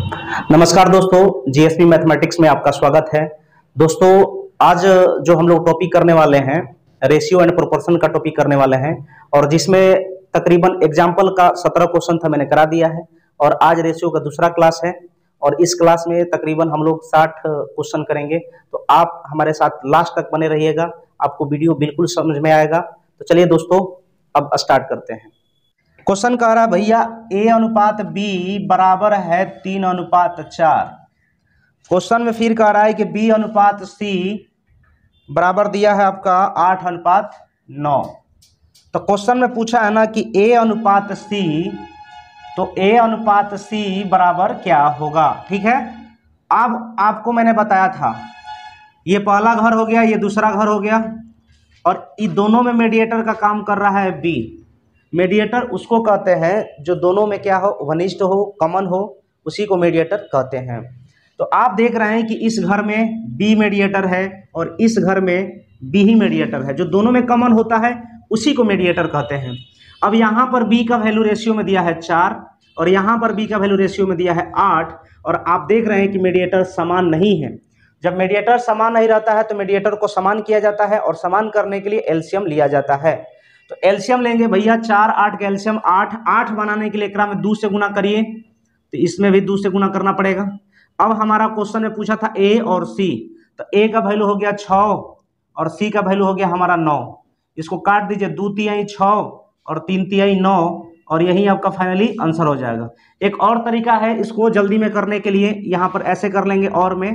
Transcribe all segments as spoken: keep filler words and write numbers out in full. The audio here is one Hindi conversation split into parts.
नमस्कार दोस्तों, जीएसपी मैथमेटिक्स में आपका स्वागत है। दोस्तों, आज जो हम लोग टॉपिक करने वाले हैं, रेशियो एंड प्रोपोर्शन का टॉपिक करने वाले हैं, और जिसमें तकरीबन एग्जाम्पल का सत्रह क्वेश्चन था, मैंने करा दिया है। और आज रेशियो का दूसरा क्लास है, और इस क्लास में तकरीबन हम लोग साठ क्वेश्चन करेंगे। तो आप हमारे साथ लास्ट तक बने रहिएगा, आपको वीडियो बिल्कुल समझ में आएगा। तो चलिए दोस्तों, अब स्टार्ट करते हैं। क्वेश्चन कह रहा है भैया, ए अनुपात बी बराबर है तीन अनुपात चार। क्वेश्चन में फिर कह रहा है कि बी अनुपात सी बराबर दिया है आपका आठ अनुपात नौ। तो क्वेश्चन में पूछा है ना कि ए अनुपात सी, तो ए अनुपात सी बराबर क्या होगा। ठीक है, अब आपको मैंने बताया था, ये पहला घर हो गया, ये दूसरा घर हो गया, और इन दोनों में मीडिएटर का काम कर रहा है बी। मीडिएटर उसको कहते हैं जो दोनों में क्या हो, घनिष्ठ हो, कॉमन हो, उसी को मीडिएटर कहते हैं। तो आप देख रहे हैं कि इस घर में बी मीडिएटर है और इस घर में बी ही मीडिएटर है। जो दोनों में कॉमन होता है उसी को मीडिएटर कहते हैं। अब यहाँ पर बी का वैल्यू रेशियो में दिया है चार, और यहाँ पर बी का वैल्यू रेशियो में दिया है आठ, और आप देख रहे हैं कि मीडिएटर समान नहीं है। जब मीडिएटर समान नहीं रहता है तो मीडिएटर को समान किया जाता है, और समान करने के लिए एलसीएम लिया जाता है। तो एलसीएम लेंगे भैया, चार आठ का एलसीएम आठ, आठ बनाने के लिए एकरा में दो से गुना करिए, तो इसमें भी दो से गुना करना पड़ेगा। अब हमारा क्वेश्चन में पूछा था ए और सी, तो ए का वैल्यू हो गया छः और सी का वैल्यू हो गया हमारा नौ। इसको काट दीजिए, दो तिहाई छः और तीन तिहाई नौ, और यही आपका फाइनली आंसर हो जाएगा। एक और तरीका है इसको जल्दी में करने के लिए, यहाँ पर ऐसे कर लेंगे। और में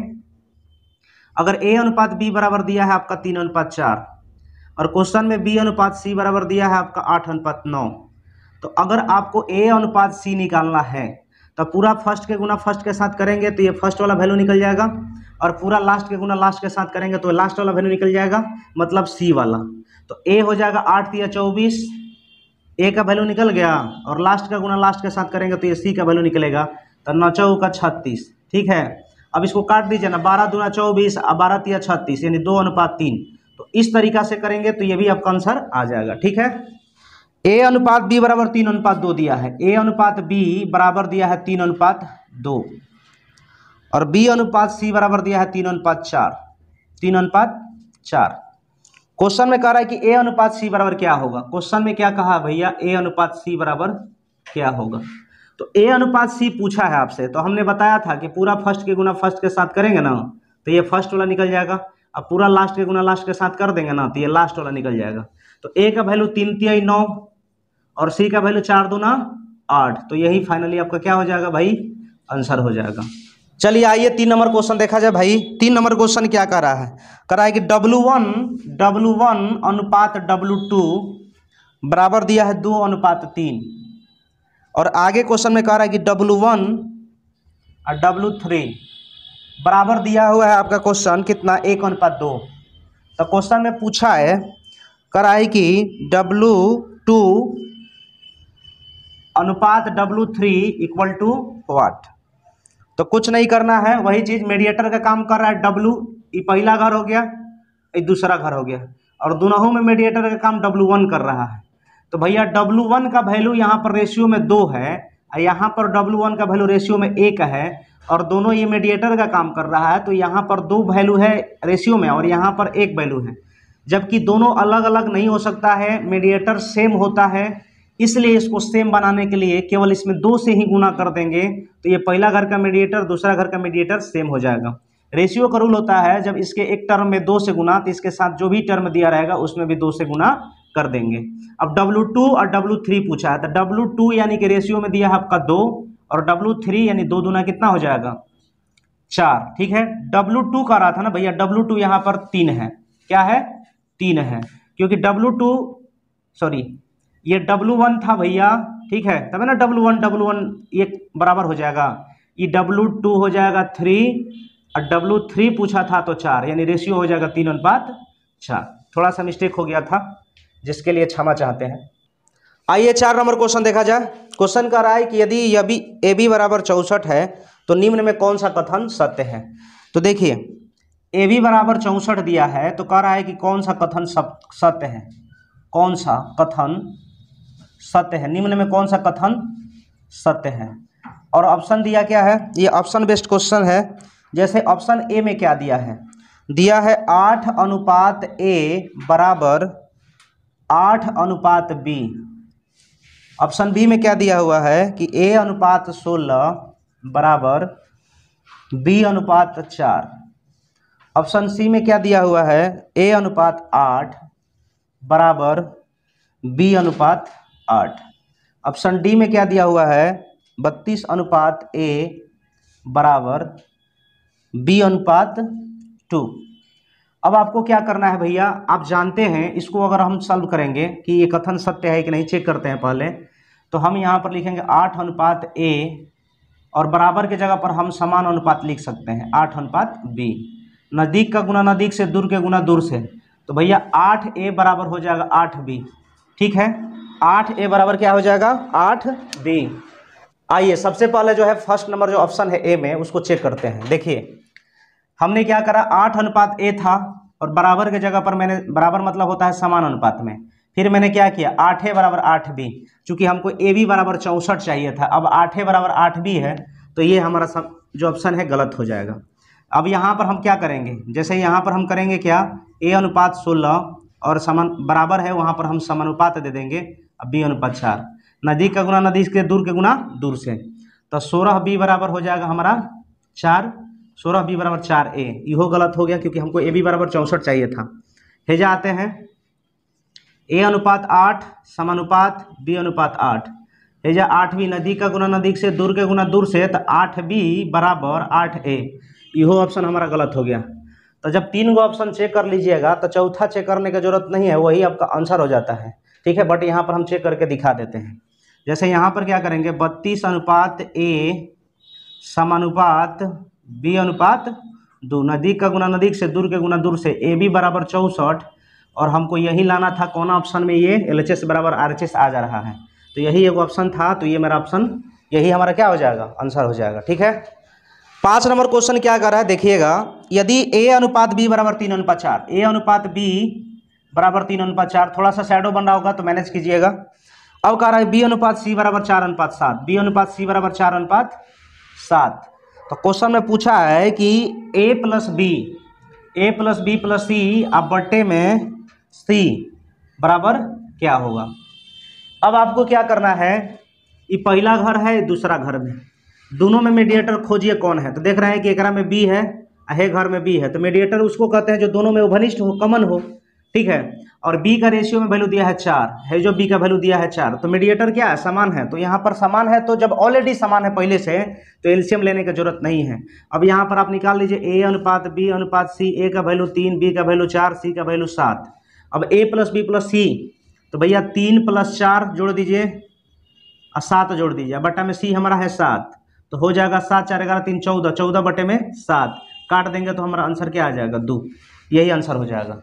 अगर ए अनुपात बी बराबर दिया है आपका तीन अनुपात चार, और क्वेश्चन में बी अनुपात सी बराबर दिया है आपका आठ अनुपात नौ, तो अगर आपको ए अनुपात सी निकालना है तो पूरा फर्स्ट के गुना फर्स्ट के साथ करेंगे तो ये फर्स्ट वाला वैल्यू निकल जाएगा, और पूरा लास्ट के गुना लास्ट के साथ करेंगे तो लास्ट वाला वैल्यू निकल जाएगा, मतलब सी वाला। तो ए हो जाएगा आठ तिया चौबीस, ए का वैल्यू निकल गया, और लास्ट का गुना लास्ट के साथ करेंगे तो ये सी का वैल्यू निकलेगा, तो नौ चौ का छत्तीस। ठीक है, अब इसको काट दीजिए ना, बारह दूना चौबीस, बारह तिया छत्तीस, यानी दो अनुपात तीन। तो इस तरीका से करेंगे तो ये भी आपका आंसर आ जाएगा। ठीक है, ए अनुपात बी बराबर तीन अनुपात दो दिया है, ए अनुपात बी बराबर दिया है तीन अनुपात दो, और बी अनुपात सी बराबर दिया है तीन अनुपात चार, तीन अनुपात चार। क्वेश्चन में कह रहा है कि ए अनुपात सी बराबर क्या होगा। क्वेश्चन में क्या कहा भैया, ए अनुपात सी बराबर क्या होगा। तो ए अनुपात सी पूछा है आपसे, तो हमने बताया था कि पूरा फर्स्ट के गुना फर्स्ट के साथ करेंगे ना तो ये फर्स्ट वाला निकल जाएगा, अब पूरा लास्ट के गुना लास्ट के साथ कर देंगे ना तो ये लास्ट वाला निकल जाएगा। तो ए का वैल्यू तीन तिहाई नौ और सी का वैल्यू चार दूना आठ, तो यही फाइनली आपका क्या हो जाएगा भाई, आंसर हो जाएगा। चलिए आइए तीन नंबर क्वेश्चन देखा जाए भाई। तीन नंबर क्वेश्चन क्या कर रहा है, कर रहा है कि डब्लू वन डब्लू वन अनुपात डब्लू टू बराबर दिया है दो अनुपात तीन, और आगे क्वेश्चन में कह रहा है कि डब्लू वन और डब्लू थ्री बराबर दिया हुआ है आपका क्वेश्चन कितना, एक अनुपात दो। तो क्वेश्चन में पूछा है, कह रहा है कि डब्लू टू अनुपात W three equal to what. तो कुछ नहीं करना है, वही चीज मीडिएटर का काम कर रहा है। डब्लू ये पहला घर हो गया, ये दूसरा घर हो गया, और दोनों में मीडिएटर का काम डब्लू वन कर रहा है। तो भैया डब्लू वन का वैल्यू यहाँ पर रेशियो में दो है, और यहाँ पर डब्लू वन का वैल्यू रेशियो में एक है, और दोनों ये मीडिएटर का काम कर रहा है। तो यहाँ पर दो वैल्यू है रेशियो में और यहाँ पर एक वैल्यू है, जबकि दोनों अलग अलग नहीं हो सकता है, मीडिएटर सेम होता है। इसलिए इसको सेम बनाने के लिए केवल इसमें दो से ही गुना कर देंगे, तो ये पहला घर का मीडिएटर दूसरा घर का मीडिएटर सेम हो जाएगा। रेशियो का रूल होता है, जब इसके एक टर्म में दो से गुना तो इसके साथ जो भी टर्म दिया रहेगा उसमें भी दो से गुना कर देंगे। अब डब्लू टू और डब्लू थ्री पूछा है, तो डब्लू टू यानी कि रेशियो में दिया है आपका दो, और डब्लू थ्री यानी दो दूना कितना हो जाएगा, चार। ठीक है, डब्लू टू का रहा था ना भैया, डब्लू टू यहाँ पर तीन है, क्या है, तीन है, क्योंकि डब्लू टू सॉरी ये डब्लू वन था भैया। ठीक है, तब है ना डब्लू वन डब्लू वन ये बराबर हो जाएगा, ये डब्लू टू हो जाएगा थ्री, और डब्लू थ्री पूछा था तो चार, यानी रेशियो हो जाएगा तीन अनुपात चार। थोड़ा सा मिस्टेक हो गया था, जिसके लिए क्षमा चाहते हैं। आइए चार नंबर क्वेश्चन देखा जाए। क्वेश्चन कह रहा है कि यदि यदि ए बी बराबर चौसठ है तो निम्न में कौन सा कथन सत्य है। तो देखिए ए बी बराबर चौसठ दिया है, तो कह रहा है कि कौन सा कथन सत्य है, कौन सा कथन सत्य है, निम्न में कौन सा कथन सत्य है। और ऑप्शन दिया क्या है, ये ऑप्शन बेस्ड क्वेश्चन है। जैसे ऑप्शन ए में क्या दिया है, दिया है आठ अनुपात ए बराबर आठ अनुपात बी। ऑप्शन बी में क्या दिया हुआ है कि ए अनुपात सोलह बराबर बी अनुपात चार। ऑप्शन सी में क्या दिया हुआ है, ए अनुपात आठ बराबर बी अनुपात आठ। ऑप्शन डी में क्या दिया हुआ है, बत्तीस अनुपात ए बराबर बी अनुपात टू। अब आपको क्या करना है भैया, आप जानते हैं इसको अगर हम सॉल्व करेंगे कि ये कथन सत्य है कि नहीं, चेक करते हैं पहले। तो हम यहाँ पर लिखेंगे आठ अनुपात ए और बराबर के जगह पर हम समान अनुपात लिख सकते हैं, आठ अनुपात बी। नज़दीक का गुना नज़दीक से, दूर के गुना दूर से। तो भैया आठ ए बराबर हो जाएगा आठ बी। ठीक है, आठ ए बराबर क्या हो जाएगा, आठ बी। आइए सबसे पहले जो है फर्स्ट नंबर जो ऑप्शन है ए में, उसको चेक करते हैं। देखिए हमने क्या करा, आठ अनुपात ए था और बराबर के जगह पर मैंने, बराबर मतलब होता है समान अनुपात में, फिर मैंने क्या किया, आठ ए बराबर आठ बी। चूंकि हमको ए बी बराबर चौंसठ चाहिए था, अब आठ ए बराबर आठ बी है, तो ये हमारा सब जो ऑप्शन है गलत हो जाएगा। अब यहाँ पर हम क्या करेंगे, जैसे यहाँ पर हम करेंगे क्या, ए अनुपात सोलह और समान बराबर है, वहाँ पर हम समानुपात दे देंगे, अब बी अनुपात चार। नज़दीक का गुना नज़दीक से, दूर के गुना दूर से। तो सोलह बी बराबर हो जाएगा हमारा चार, सोलह बी बराबर चार ए। यो गलत हो गया क्योंकि हमको ए बी बराबर चौंसठ चाहिए था। हेजा आते हैं, ए अनुपात आठ समानुपात बी अनुपात आठ। हेजा आठ बी नज़दीक का गुना नज़दीक से, दूर के गुना दूर से, तो आठ बी बराबर आठ ए। यो ऑप्शन हमारा गलत हो गया। तो जब तीन गो ऑप्शन चेक कर लीजिएगा तो चौथा चेक करने की जरूरत नहीं है, वही आपका आंसर हो जाता है। ठीक है, बट यहाँ पर हम चेक करके दिखा देते हैं। जैसे यहाँ पर क्या करेंगे, बत्तीस अनुपात ए समानुपात बी अनुपात दो। नज़दीक का गुना नज़दीक से, दूर के गुना दूर से, ए बी बराबर चौंसठ और हमको यही लाना था कौन ऑप्शन में, ये एल एच एस बराबर आर एच एस आ जा रहा है। तो यही एक ऑप्शन था, तो ये मेरा ऑप्शन, यही हमारा क्या हो जाएगा, आंसर हो जाएगा। ठीक है, पाँच नंबर क्वेश्चन क्या कर रहा है देखिएगा, यदि ए अनुपात बी बराबर तीन अनुपात चार, ए अनुपात बी बराबर तीन अनुपात चार, थोड़ा सा शैडो बन रहा होगा तो मैनेज कीजिएगा। अब कह रहा है बी अनुपात सी बराबर चार अनुपात सात, बी अनुपात सी बराबर चार अनुपात सात। तो क्वेश्चन में पूछा है कि a plus B, A plus B plus C अब बट्टे में सी बराबर क्या होगा। अब आपको क्या करना है, ये पहला घर है, दूसरा घर में, दोनों में मीडिएटर खोजिए कौन है। तो देख रहे हैं कि एकरा में बी है, है घर में बी है, तो मीडिएटर उसको कहते हैं जो दोनों में उभनिष्ठ हो, कमन हो। ठीक है, और बी का रेशियो में वैल्यू दिया है चार है, जो बी का वैल्यू दिया है चार, तो मीडिएटर क्या है, समान है। तो यहाँ पर समान है, तो जब ऑलरेडी समान है पहले से, तो एलसीएम लेने की जरूरत नहीं है। अब यहाँ पर आप निकाल लीजिए ए अनुपात बी अनुपात सी, ए का वैल्यू तीन, बी का वैल्यू चार, सी का वैल्यू सात। अब A plus B plus C, तो भैया तीन प्लस चार जोड़ दीजिए और सात जोड़ दीजिए, बट्टा में सी हमारा है सात, तो हो जाएगा सात चार ग्यारह तीन चौदह, चौदह बटे में सात, काट देंगे तो हमारा आंसर क्या आ जाएगा, दो। यही आंसर हो जाएगा।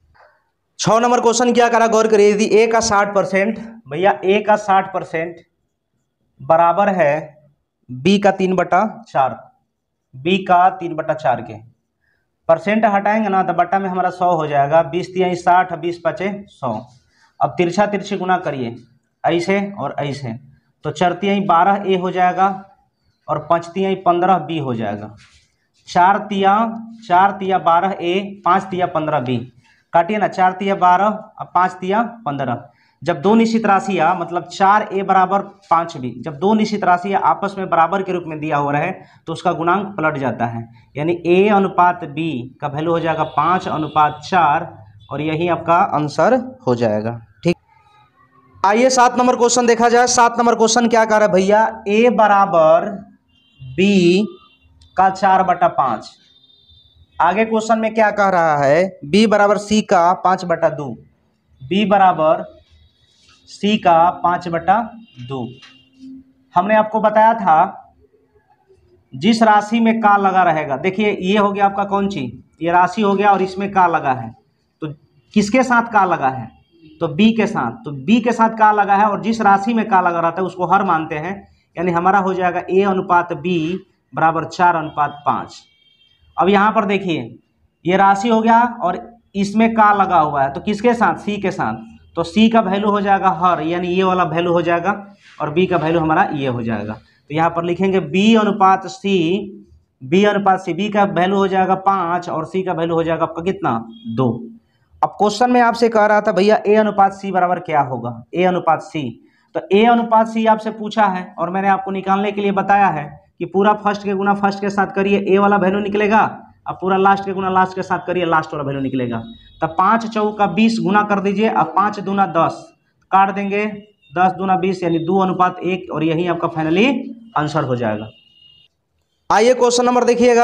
छः नंबर क्वेश्चन क्या करा, गौर करिए, यदि ए का साठ परसेंट, भैया ए का साठ परसेंट बराबर है बी का तीन बटा चार, बी का तीन बटा चार के, परसेंट हटाएंगे ना तो बट्टा में हमारा सौ हो जाएगा, बीस तिहाई साठ, बीस पचे सौ। अब तिरछा तिरछी गुना करिए, ऐसे और ऐसे, तो चार तिहाई बारह ए हो जाएगा और पाँच तिहाई पंद्रह बी हो जाएगा। चार तिया चार तिया बारह ए, पाँच तिया पंद्रह बी, काटिए ना, चार तिया बारह और पाँच तिया पंद्रह। जब दो निश्चित राशियाँ, मतलब चार ए बराबर पाँच बी, जब दो निश्चित राशियाँ आपस में बराबर के रूप में दिया हो रहा है तो उसका गुणांक पलट जाता है, यानी ए अनुपात बी का वैल्यू हो जाएगा पाँच अनुपात चार, और यही आपका आंसर हो जाएगा। ठीक, आइए सात नंबर क्वेश्चन देखा जाए। सात नंबर क्वेश्चन क्या कर रहा है भैया, ए बराबर बी का चार बटा पाँच। आगे क्वेश्चन में क्या कह रहा है, b बराबर सी का पाँच बटा दो, b बराबर सी का पाँच बटा दो। हमने आपको बताया था जिस राशि में का लगा रहेगा, देखिए ये हो गया आपका कौन चीज, ये राशि हो गया और इसमें का लगा है, तो किसके साथ का लगा है, तो b के साथ। तो b के साथ का लगा है और जिस राशि में का लगा रहता है उसको हर मानते हैं, यानी हमारा हो जाएगा a अनुपात b बराबर चार अनुपात पाँच। अब यहाँ पर देखिए ये राशि हो गया और इसमें का लगा हुआ है, तो किसके साथ, सी के साथ, तो सी का वैल्यू हो जाएगा हर, यानी ये वाला वैल्यू हो जाएगा, और बी का वैल्यू हमारा ये हो जाएगा। तो यहाँ पर लिखेंगे बी अनुपात सी, बी अनुपात सी, बी का वैल्यू हो जाएगा पाँच और सी का वैल्यू हो जाएगा आपका कितना, दो। अब क्वेश्चन में आपसे कह रहा था भैया ए अनुपात सी बराबर क्या होगा, ए अनुपात सी। तो ए अनुपात सी आपसे पूछा है और मैंने आपको निकालने के लिए बताया है कि पूरा फर्स्ट के गुना फर्स्ट के साथ करिए, ए वाला वैल्यू निकलेगा, अब पूरा लास्ट के गुना लास्ट के साथ करिए, लास्ट वाला वैल्यू निकलेगा। तब पाँच चौका बीस गुना कर दीजिए, अब पाँच दूना दस, काट देंगे, दस दूना बीस यानी दो अनुपात एक, और यही आपका फाइनली आंसर हो जाएगा। आइए क्वेश्चन नंबर देखिएगा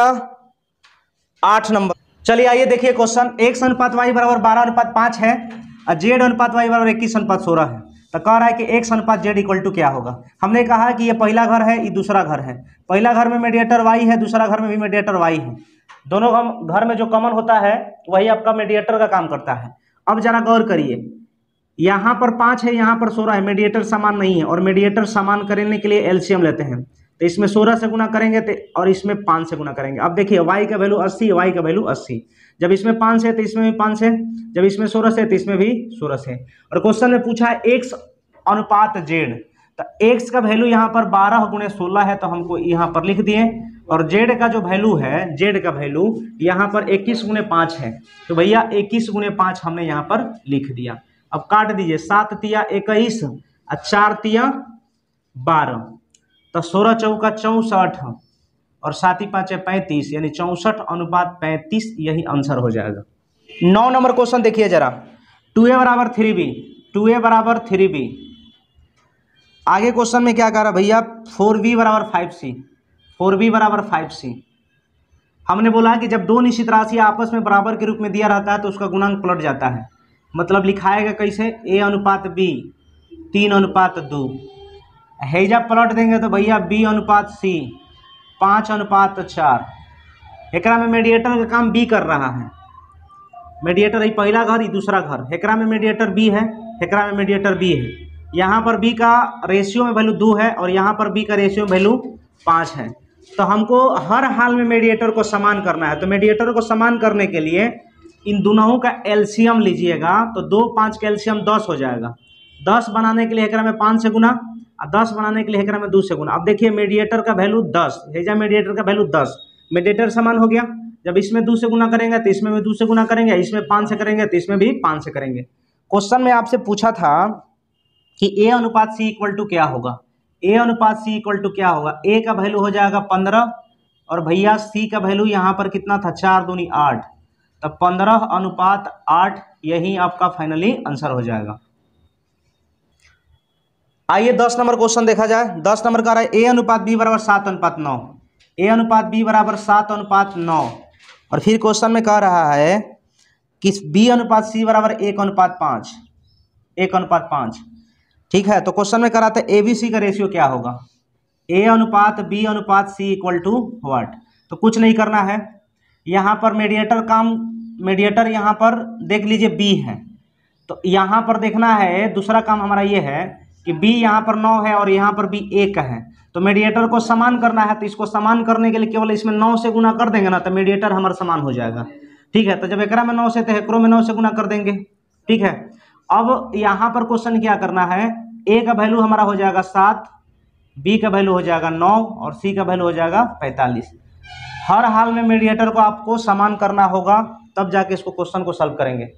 आठ नंबर। चलिए आइए देखिए क्वेश्चन, एक्स अनुपात वाई बराबर बारह अनुपात पाँच है और जेड अनुपात वाई बराबर इक्कीस अनुपात सोलह है। तो कह रहा है कि एक्स अनुपात जेड इक्वल टू क्या होगा। हमने कहा कि ये पहला घर है, ये दूसरा घर है, पहला घर में मीडिएटर वाई है, दूसरा घर में भी मीडिएटर वाई है। दोनों हम घर में जो कॉमन होता है वही आपका मीडिएटर का काम करता है। अब जरा गौर करिए, यहाँ पर पाँच है, यहाँ पर सोलह है, मीडिएटर समान नहीं है, और मीडिएटर समान करने के लिए एलसीएम लेते हैं। तो इसमें सोलह से गुना करेंगे तो और इसमें पाँच से गुना करेंगे। अब देखिए y का वैल्यू अस्सी, y का वैल्यू अस्सी, जब इसमें पाँच से तो इसमें भी पाँच से, जब इसमें सोलह से तो इसमें भी सोलह से। और क्वेश्चन में पूछा है x अनुपात z, तो x का वैल्यू यहाँ पर बारह गुणे सोलह है, तो हमको यहाँ पर लिख दिए, और z का जो वैल्यू है, z का वैल्यू यहाँ पर इक्कीस गुणे पाँच है, तो भैया इक्कीस गुणे पाँच हमने यहाँ पर लिख दिया। अब काट दीजिए, सात तिया इक्कीस और चार तिया बारह, तो सोलह चौका चौंसठ और सात ही पाँच पैंतीस, यानी चौंसठ अनुपात पैंतीस, यही आंसर हो जाएगा। नौ नंबर क्वेश्चन देखिए जरा, टू ए बराबर थ्री बी, टू ए बराबर थ्री बी। आगे क्वेश्चन में क्या कह रहा भैया, फोर बी बराबर फाइव सी, फोर बी बराबर फाइव सी। हमने बोला कि जब दो निश्चित राशि आपस में बराबर के रूप में दिया रहता है तो उसका गुणांक पलट जाता है। मतलब लिखाएगा कैसे, ए अनुपात बी तीन अनुपात दो, हैजा पलट देंगे तो भैया बी अनुपात सी पाँच अनुपात चार। एकरा में मीडिएटर का काम बी कर रहा है, मीडिएटर ये पहला घर ये दूसरा घर, एकरा में मीडिएटर बी है, एकरा में मीडिएटर बी है। यहाँ पर बी का रेशियो में वैल्यू दो है और यहाँ पर बी का रेशियो में वैल्यू पाँच है। तो हमको हर हाल में मीडिएटर को समान करना है। तो मीडिएटर को समान करने के लिए इन दोनों का एलसीएम लीजिएगा, तो दो पाँच का एलसीएम दस हो जाएगा। दस बनाने के लिए एकरा में पाँच से गुना और दस बनाने के लिए एकरा में दो से गुना। अब देखिए मीडिएटर का वैल्यू दस, हेजा मीडिएटर का वैल्यू दस, मीडिएटर समान हो गया। जब इसमें दो से गुना करेंगे तो इसमें भी दो से गुना करेंगे, इसमें पाँच से करेंगे तो इसमें भी पाँच से करेंगे। क्वेश्चन में आपसे पूछा था कि ए अनुपात सी इक्वल टू क्या होगा, ए अनुपात सी इक्वल टू क्या होगा। ए का वैल्यू हो जाएगा पंद्रह और भैया सी का वैल्यू यहाँ पर कितना था, चार दूनी आठ, तब पंद्रह अनुपात आठ, यही आपका फाइनली आंसर हो जाएगा। आइए दस नंबर क्वेश्चन देखा जाए। दस नंबर का रहा है ए अनुपात बी बराबर सात अनुपात नौ, ए अनुपात बी बराबर सात अनुपात नौ। और फिर क्वेश्चन में कह रहा है कि बी अनुपात सी बराबर एक अनुपात पाँच, एक अनुपात पाँच। ठीक है, तो क्वेश्चन में कह रहा था ए बी सी का रेशियो क्या होगा, ए अनुपात बी अनुपात सी इक्वल टू व्हाट। तो कुछ नहीं करना है, यहाँ पर मीडिएटर काम, मीडिएटर यहाँ पर देख लीजिए बी है, तो यहाँ पर देखना है, दूसरा काम हमारा ये है कि बी यहाँ पर नौ है और यहाँ पर बी एक है, तो मीडिएटर को समान करना है। तो इसको समान करने के लिए केवल इसमें नौ से गुना कर देंगे ना, तो मीडिएटर हमारा समान हो जाएगा। ठीक है, तो जब एकरा में नौ से तो एकरो में नौ से गुना कर देंगे। ठीक है, अब यहाँ पर क्वेश्चन क्या करना है, ए का वैल्यू हमारा हो जाएगा सात, बी का वैल्यू हो जाएगा नौ और सी का वैल्यू हो जाएगा पैंतालीस। हर हाल में मीडिएटर को आपको समान करना होगा, तब जाके इसको क्वेश्चन को सॉल्व करेंगे।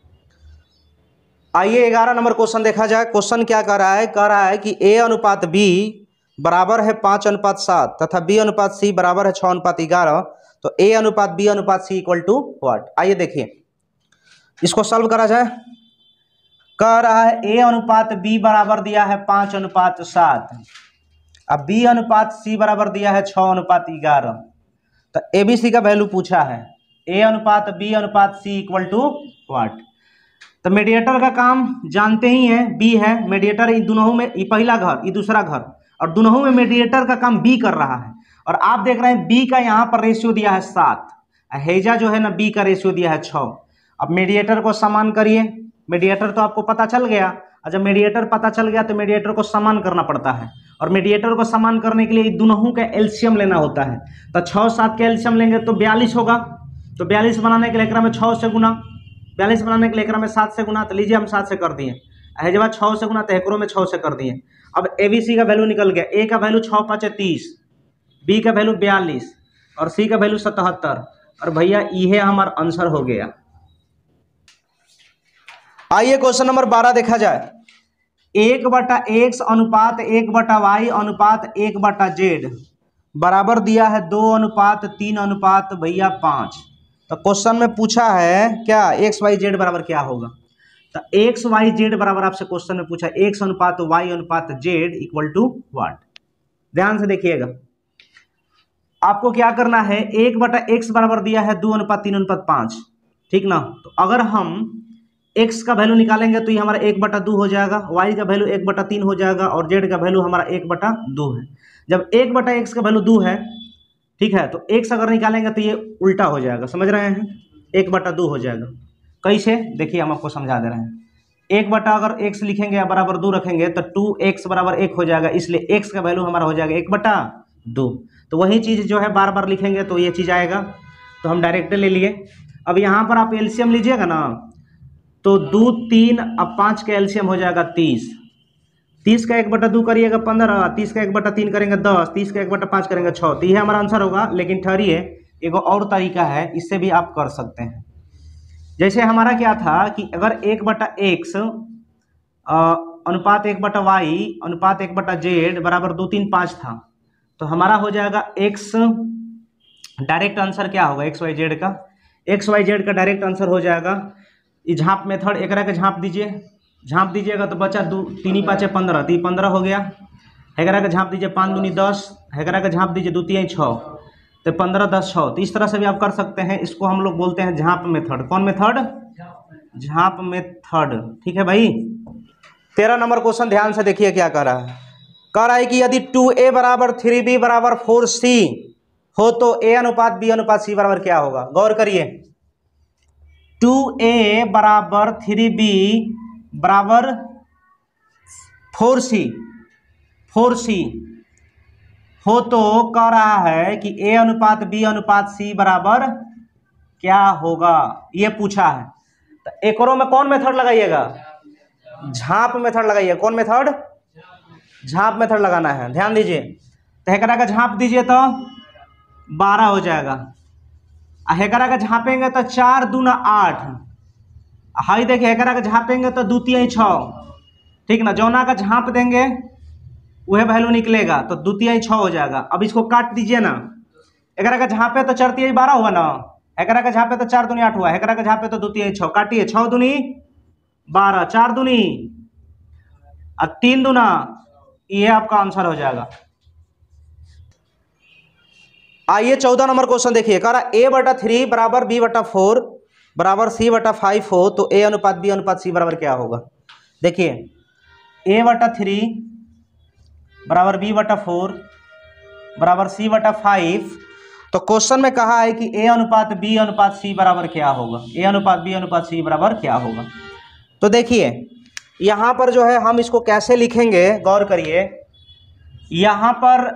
आइए ग्यारह नंबर क्वेश्चन देखा जाए। क्वेश्चन क्या कर रहा है, कह रहा है कि ए अनुपात बी बराबर है पाँच अनुपात सात तथा बी अनुपात सी बराबर है छः अनुपात ग्यारह, तो ए अनुपात बी अनुपात सी इक्वल टू व्हाट। आइए देखिए इसको सॉल्व करा जाए। कह रहा है ए अनुपात बी बराबर दिया है पाँच अनुपात सात, अब बी अनुपात सी बराबर दिया है छः अनुपात ग्यारह, तो ए बी सी का वैल्यू पूछा है, ए अनुपात बी अनुपात सी इक्वल टू व्हाट। तो मीडिएटर का काम जानते ही हैं, बी है मीडिएटर, ये दोनों में, ये पहला घर ये दूसरा घर, और दोनों में मीडिएटर का काम बी कर रहा है। और आप देख रहे हैं बी का यहाँ पर रेशियो दिया है सात, हेजा जो है ना बी का रेशियो दिया है छः। अब मीडिएटर को समान करिए, मीडिएटर तो आपको पता चल गया, और जब मीडिएटर पता चल गया तो मीडिएटर को समान करना पड़ता है, और मीडिएटर को समान करने के लिए दोनों का एलसीएम लेना होता है। तो छः सात का एलसीएम लेंगे तो बयालीस होगा, तो बयालीस बनाने के लिए एकरा में छः से गुना, बयालीस बनाने के लिए एकरा में सात से गुना, तो लीजिए हम सात से कर दिए, हेजवा छः से गुना तो एकरो में छः से कर दिए। अब ए बी सी का वैल्यू निकल गया, ए का वैल्यू छः पाँच तीस, बी का वैल्यू बयालीस और सी का वैल्यू सतहत्तर, और भैया ये हमारा आंसर हो गया। आइए क्वेश्चन नंबर बारह देखा जाए। एक बटा एक्स अनुपात एक बटा वाई अनुपात एक बटा जेड बराबर दिया है दो अनुपात तीन अनुपात भैया पाँच। तो क्वेश्चन में पूछा है क्या एक्स वाई जेड बराबर क्या होगा। तो एक्स वाई जेड बराबर आपसे क्वेश्चन में पूछा एक्स अनुपात वाई अनुपात जेड इक्वल टू व्हाट। ध्यान से देखिएगा, आपको क्या करना है, एक बटा एक्स बराबर दिया है दो अनुपात तीन अनुपात पाँच, ठीक ना। तो अगर हम x का वैल्यू निकालेंगे तो ये हमारा एक बटा दो हो जाएगा, y का वैल्यू एक बटा तीन हो जाएगा और z का वैल्यू हमारा एक बटा दो है। जब एक बटा एक्स का वैल्यू दो है, ठीक है, तो x अगर निकालेंगे तो ये उल्टा हो जाएगा, समझ रहे हैं, एक बटा दो हो जाएगा। कैसे, देखिए हम आपको समझा दे रहे हैं। एक बटा अगर x लिखेंगे या बराबर दो रखेंगे तो टू एक्स बराबर एक हो जाएगा, इसलिए x का वैल्यू हमारा हो जाएगा एक बटा दो। तो वही चीज़ जो है बार बार लिखेंगे तो ये चीज़ आएगा, तो हम डायरेक्ट ले लिए। अब यहाँ पर आप एलसीएम लीजिएगा ना, तो दो तीन अब पाँच का एलसीएम हो जाएगा तीस, तीस का एक बटा दो करिएगा पंद्रह, तीस का एक बटा तीन करेंगे दस, तीस का एक बटा पाँच करेंगे छः, तो ये हमारा आंसर होगा। लेकिन ठहरिए, एक और तरीका है, इससे भी आप कर सकते हैं। जैसे हमारा क्या था कि अगर एक बटा एक्स अनुपात एक बटा वाई अनुपात एक बटा जेड बराबर दो तीन पाँच था, तो हमारा हो जाएगा एक्स, डायरेक्ट आंसर क्या होगा एक्स वाई जेड का, एक्स वाई जेड का डायरेक्ट आंसर हो जाएगा झाँप मेथड। एक के झाँप दीजिए, झाँप दीजिएगा तो बचा दो तीन पाँचे पंद्रह, तो पंद्रह हो गया। हेकरा का झाँप दीजिए पाँच दूनी दस, हेकरा का झाँप दीजिए दो तीन छः, तो पंद्रह दस छः। तो इस तरह से भी आप कर सकते हैं, इसको हम लोग बोलते हैं झाँप मेथड। कौन मेथड, झाँप मेथड, ठीक है भाई। तेरह नंबर क्वेश्चन ध्यान से देखिए क्या कह रहा है, कह रहा है कि यदि टू ए बराबर थ्री बी बराबर फोर सी हो तो ए अनुपात बी अनुपात सी बराबर क्या होगा। गौर करिए, टू ए बराबर थ्री बी बराबर फोर सी फोर सी हो तो कह रहा है कि ए अनुपात बी अनुपात सी बराबर क्या होगा, ये पूछा है। तो एकरों में कौन मेथड लगाइएगा, झाँप मेथड लगाइए। कौन मेथड, झाँप मेथड लगाना है, ध्यान दीजिए। तो हेकरा का झाँप दीजिए तो बारह हो जाएगा, हेकरा का झाँपेंगे तो चार दूना आठ, हाई देखिए हेकरा का झाँपेंगे तो दो तीन छः, ठीक ना। जौना का झाँप देंगे वह वैल्यू निकलेगा, तो दो तीन छः हो जाएगा। अब इसको काट दीजिए ना, हेकरा का झाँपे तो चार तीन बारह हुआ ना, हेकरा का झाँपे तो चार दूनी आठ हुआ, हेकरा का झाँपे तो दो तीन छः, काटिए, छः दूनी बारह, चार दूनी और तीन दूना, ये आपका आंसर हो जाएगा। आइए चौदह नंबर क्वेश्चन देखिए, कह रहा ए बटा थ्री बराबर बी बटा फोर बराबर सी बटा फाइव हो तो ए अनुपात बी अनुपात सी बराबर क्या होगा। देखिए, ए बटा थ्री बराबर बी बटा फोर बराबर सी बटा फाइव, तो क्वेश्चन में कहा है कि ए अनुपात बी अनुपात सी बराबर क्या होगा, ए अनुपात बी अनुपात सी बराबर क्या होगा। तो देखिए यहाँ पर जो है हम इसको कैसे लिखेंगे, गौर करिए। यहाँ पर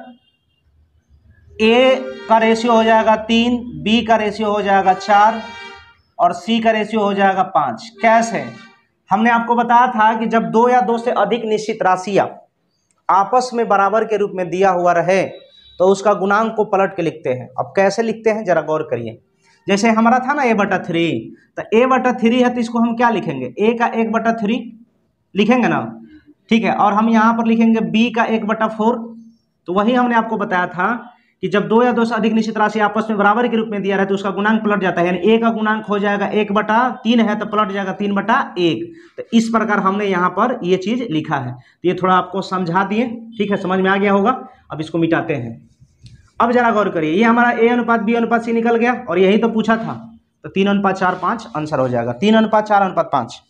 ए का रेशियो हो जाएगा तीन, बी का रेशियो हो जाएगा चार और सी का रेशियो हो जाएगा पाँच। कैसे, हमने आपको बताया था कि जब दो या दो से अधिक निश्चित राशियाँ आपस में बराबर के रूप में दिया हुआ रहे तो उसका गुणांक को पलट के लिखते हैं। अब कैसे लिखते हैं जरा गौर करिए। जैसे हमारा था ना ए बटा थ्री, तो ए बटा थ्री है तो इसको हम क्या लिखेंगे, ए का एक बटा थ्री लिखेंगे ना, ठीक है। और हम यहाँ पर लिखेंगे बी का एक बटा फोर। तो वही हमने आपको बताया था कि जब दो या दो से अधिक निश्चित राशि आपस में बराबर के रूप में दिया रहे तो उसका गुणांक पलट जाता है, यानी ए का गुणांक हो जाएगा एक बटा तीन है तो पलट जाएगा तीन बटा एक। तो इस प्रकार हमने यहाँ पर ये चीज लिखा है। तो ये थोड़ा आपको समझा दिए, ठीक है, समझ में आ गया होगा। अब इसको मिटाते हैं। अब जरा गौर करिए, ये हमारा ए अनुपात बी अनुपात सी निकल गया और यही तो पूछा था, तो तीन अनुपात चार पाँच आंसर हो जाएगा, तीन अनुपात चार अनुपात पाँच।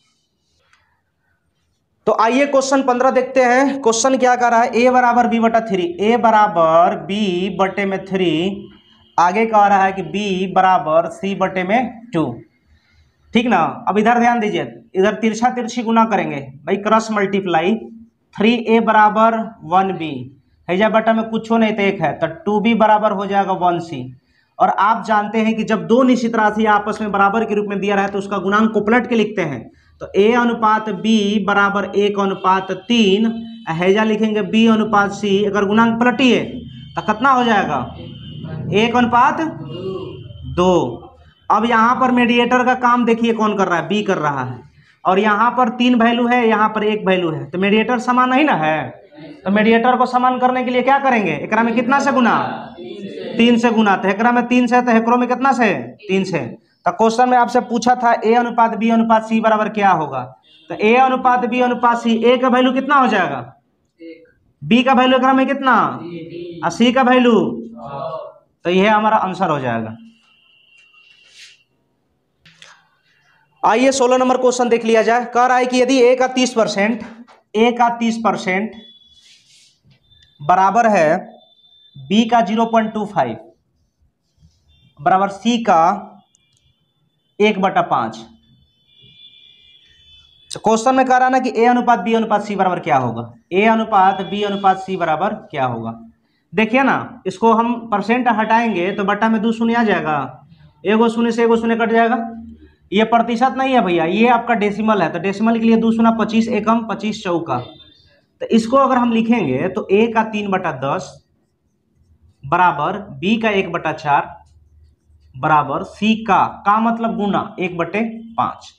तो आइए क्वेश्चन पंद्रह देखते हैं। क्वेश्चन क्या कर रहा है, ए बराबर बी बटा थ्री, ए बराबर बी बटे में थ्री, आगे कह रहा है कि बी बराबर सी बटे में टू, ठीक ना। अब इधर ध्यान दीजिए, इधर तिरछा तिरछी गुना करेंगे भाई, क्रॉस मल्टीप्लाई, थ्री ए बराबर वन बी, हैजा बटा में कुछ नहीं तो एक है, तो टू बी बराबर हो जाएगा वन सी। और आप जानते हैं कि जब दो निश्चित राशि आपस में बराबर के रूप में दिया रहा है तो उसका गुणांक को पलट के लिखते हैं। तो a अनुपात b बराबर एक अनुपात तीन, हैजा लिखेंगे बी अनुपात सी, अगर गुणांक पलटिए तो कितना हो जाएगा, एक अनुपात दो। अब यहाँ पर मीडिएटर का काम देखिए कौन कर रहा है, बी कर रहा है, और यहाँ पर तीन वैल्यू है, यहाँ पर एक वैल्यू है, तो मीडिएटर समान नहीं ना है। तो मीडिएटर को समान करने के लिए क्या करेंगे, एकरा में कितना से गुना, तीन से गुना, तो एकरा में तीन से, तो एकरो में कितना से, तीन से। तो क्वेश्चन में आपसे पूछा था ए अनुपात बी अनुपात सी बराबर क्या होगा, तो ए अनुपात बी अनुपात सी, ए का वैल्यू कितना हो जाएगा, बी का वैल्यू एकरा में कितना, और सी का वैल्यू, तो यह हमारा आंसर हो जाएगा। आइए सोलह नंबर क्वेश्चन देख लिया जाए। कह रहा है कि यदि ए का तीस परसेंट ए का तीस परसेंट बराबर है बी का जीरो पॉइंट टू फाइव बराबर सी का एक बटा पांच। क्वेश्चन में कह रहा है ना कि ए अनुपात बी अनुपात सी बराबर क्या होगा, ए अनुपात बी अनुपात सी बराबर क्या होगा। देखिए ना, इसको हम परसेंट हटाएंगे तो बटा में दो शून्य आ जाएगा, एगो शून्य से एगो शून्य कट जाएगा। ये प्रतिशत नहीं है भैया, ये आपका डेसिमल है, तो डेसिमल के लिए दो शून्य पच्चीस, एकम पच्चीस चौका। तो इसको अगर हम लिखेंगे तो ए का तीन बटा दस बराबर बी का एक बटा चार बराबर सी का का मतलब गुना एक बटे पांच।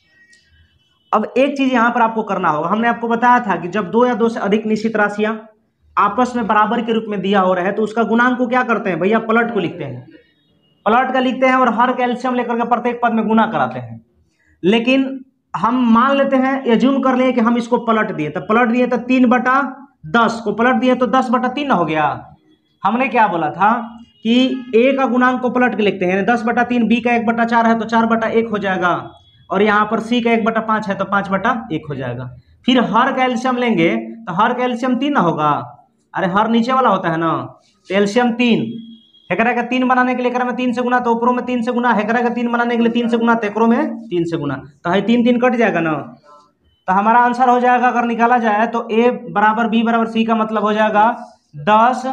अब एक चीज यहां पर आपको करना होगा, हमने आपको बताया था कि जब दो या दो से अधिक निश्चित राशियां आपस में बराबर के रूप में दिया हो रहा है तो उसका गुणांक को क्या करते हैं भैया, पलट को लिखते हैं, पलट का लिखते हैं और हर कैल्शियम लेकर के प्रत्येक पद में गुना कराते हैं। लेकिन हम मान लेते हैं, एज्यूम कर लिए कि हम इसको पलट दिए, तो पलट दिए तो तीन बटा दस को पलट दिए तो दस बटा तीन हो गया। हमने क्या बोला था कि ए का गुणांक को पलट के लिखते हैं, दस बटा तीन, बी का एक बटा चार है तो चार बटा एक हो जाएगा, और यहाँ पर सी का एक बटा पाँच है तो पाँच बटा एक हो जाएगा। फिर हर का एलसीएम लेंगे तो हर का एलसीएम तीन ना होगा, अरे हर नीचे वाला होता है ना, तो एलसीएम तीन, हेकरा का तीन बनाने के लिए एकरा में तीन से गुना तो ऊपरों में तीन से गुना, हेकरा का तीन बनाने के लिए तीन से गुना तो एकरों में तीन से गुना, तो है तीन तीन कट जाएगा ना। तो हमारा आंसर हो जाएगा अगर निकाला जाए तो ए बराबर बी बराबर सी का मतलब हो जाएगा दस,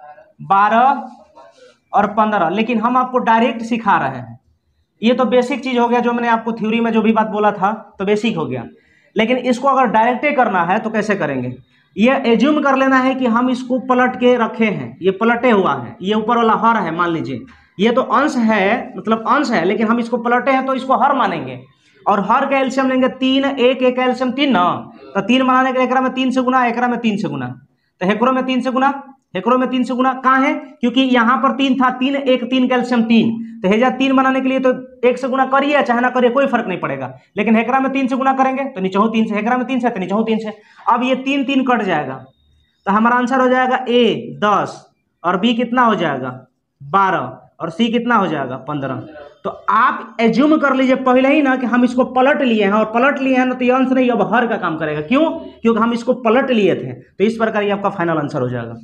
बारह और पंद्रह। लेकिन हम आपको डायरेक्ट सिखा रहे हैं, ये तो बेसिक चीज हो गया, जो मैंने आपको थ्योरी में जो भी बात बोला था तो बेसिक हो गया। लेकिन इसको अगर डायरेक्ट करना है तो कैसे करेंगे, ये एज्यूम कर लेना है कि हम इसको पलट के रखे हैं, ये पलटे हुआ है, ये ऊपर वाला हर है, मान लीजिए ये तो अंश है, मतलब अंश है, लेकिन हम इसको पलटे हैं तो इसको हर मानेंगे, और हर का एलसीएम लेंगे तीन, एक एक एलसीएम तीन ना, तो तीन बनाने के लिए एकरा में तीन से गुना, एकरा में तीन से गुना, तो हेकरो में तीन से गुना, हेकरो में तीन से गुना कहाँ है, क्योंकि यहाँ पर तीन था, तीन एक तीन कैल्शियम तीन, तो हेजा तीन बनाने के लिए तो एक से गुना करिए चाहे ना करिए कोई फर्क नहीं पड़ेगा, लेकिन हेकरा में तीन से गुना करेंगे तो नीचे हो तीन से, हेकरा में तीन से तो नीचे हो तीन से। अब ये तीन तीन कट जाएगा तो हमारा आंसर हो जाएगा ए दस और बी कितना हो जाएगा बारह और सी कितना हो जाएगा पंद्रह। तो आप एज्यूम कर लीजिए पहले ही ना कि हम इसको पलट लिए हैं, और पलट लिए हैं ना तो ये अंश नहीं अब हर का काम करेगा, क्यों, क्योंकि हम इसको पलट लिए थे। तो इस प्रकार ये आपका फाइनल आंसर हो जाएगा।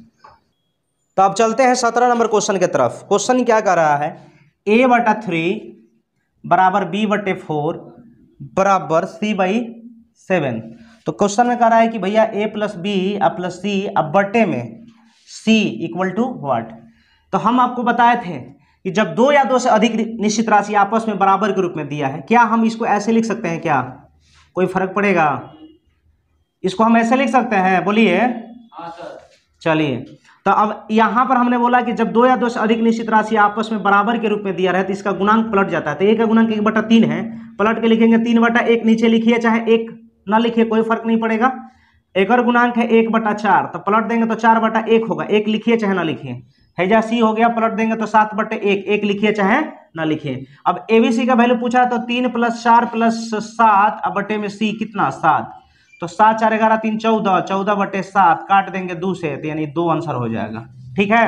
तो अब चलते हैं सत्रह नंबर क्वेश्चन की तरफ। क्वेश्चन क्या कर रहा है, ए बटा थ्री बराबर बी बटे फोर बराबर सी बाई सेवन। तो क्वेश्चन में कह रहा है कि भैया ए प्लस बी अब प्लस सी अब बटे में सी इक्वल टू व्हाट। तो हम आपको बताए थे कि जब दो या दो से अधिक निश्चित राशि आपस में बराबर के रूप में दिया है, क्या हम इसको ऐसे लिख सकते हैं, क्या कोई फर्क पड़ेगा, इसको हम ऐसे लिख सकते हैं, बोलिए। चलिए, तो अब यहां पर हमने बोला कि जब दो या दो से अधिक निश्चित राशि आपस में बराबर के रूप में दिया रहे तो इसका गुणांक पलट जाता है। तो एक का गुणांक एक बटा तीन है, पलट के लिखेंगे तीन बटा एक, नीचे लिखिए चाहे एक ना लिखिए कोई फर्क नहीं पड़ेगा। एक और गुणांक है एक बटा चार, तो पलट देंगे तो चार बटा एक होगा, एक लिखिए चाहे ना लिखिए। हैजा सी हो गया, पलट देंगे तो सात बटे एक, एक लिखिए चाहे ना लिखिए। अब एबीसी का वैल्यू पूछा है तो तीन प्लस चार प्लस सात, अब बटे में सी कितना सात, तो सात चार ग्यारह तीन चौदह, चौदह बटे सात काट देंगे दो से, तो यानी दो आंसर हो जाएगा। ठीक है,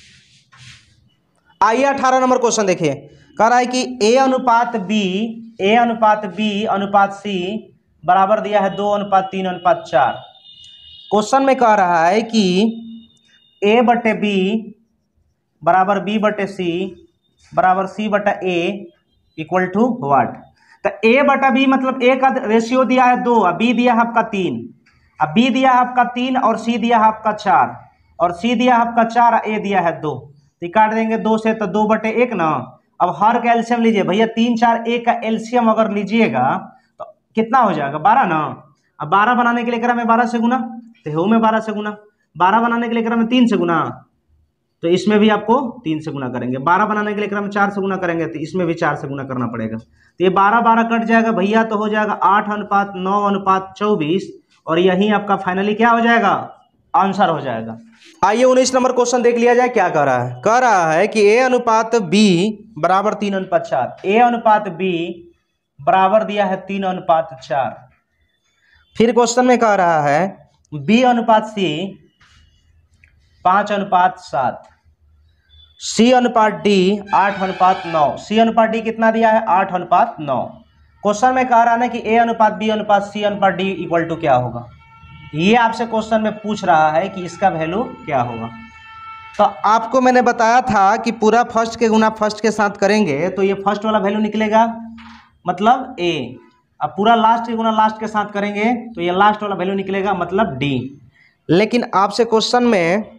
आइए अठारह नंबर क्वेश्चन देखिए। कह रहा है कि ए अनुपात बी ए अनुपात बी अनुपात सी बराबर दिया है दो अनुपात तीन अनुपात चार। क्वेश्चन में कह रहा है कि ए बटे बी बराबर बी बटे सी बराबर सी बटा ए इक्वल टू व्हाट। तो ए बटा बी मतलब ए का रेशियो दिया है दो, अब बी दिया है आपका तीन, अब बी दिया है आपका तीन और सी दिया है आपका चार, और सी दिया है आपका चार, ए दिया है दो, तो काट देंगे दो से, तो दो बटे एक ना। अब हर का एलसीएम लीजिए भैया, तीन चार एक का एलसीएम अगर लीजिएगा तो कितना हो जाएगा बारह ना। अब बारह बनाने के लिए करा मैं बारह से गुना, तो हेऊ में बारह से गुना, बारह बनाने के लिए क्रम में तीन से गुना, तो इसमें भी आपको तीन से गुना करेंगे। बारह बनाने के लिए क्रम में चार से गुना करेंगे तो इसमें भी चार से गुना करना पड़ेगा। तो ये बारह बारह कट जाएगा भैया, तो हो जाएगा आठ अनुपात नौ अनुपात चौबीस, और यही आपका फाइनली क्या हो जाएगा, आंसर हो जाएगा। आइए उन्नीस नंबर क्वेश्चन देख लिया जाए, क्या कह रहा है। कह रहा है कि ए अनुपात बी बराबर तीन अनुपात चार, ए अनुपात बी बराबर दिया है तीन अनुपात चार। फिर क्वेश्चन में कह रहा है बी अनुपात सी पांच अनुपात सात, सी अनुपात डी आठ अनुपात नौ। सी अनुपात डी कितना दिया है, आठ अनुपात नौ। क्वेश्चन में कह रहा है ना कि ए अनुपात बी अनुपात सी अनुपात डी इक्वल टू क्या होगा। ये आपसे क्वेश्चन में पूछ रहा है कि इसका वैल्यू क्या होगा। तो आपको मैंने बताया था कि पूरा फर्स्ट के गुना फर्स्ट के साथ करेंगे तो ये फर्स्ट वाला वैल्यू निकलेगा, मतलब ए। अब पूरा लास्ट के गुना लास्ट के साथ करेंगे तो ये लास्ट वाला वैल्यू निकलेगा, मतलब डी। लेकिन आपसे क्वेश्चन में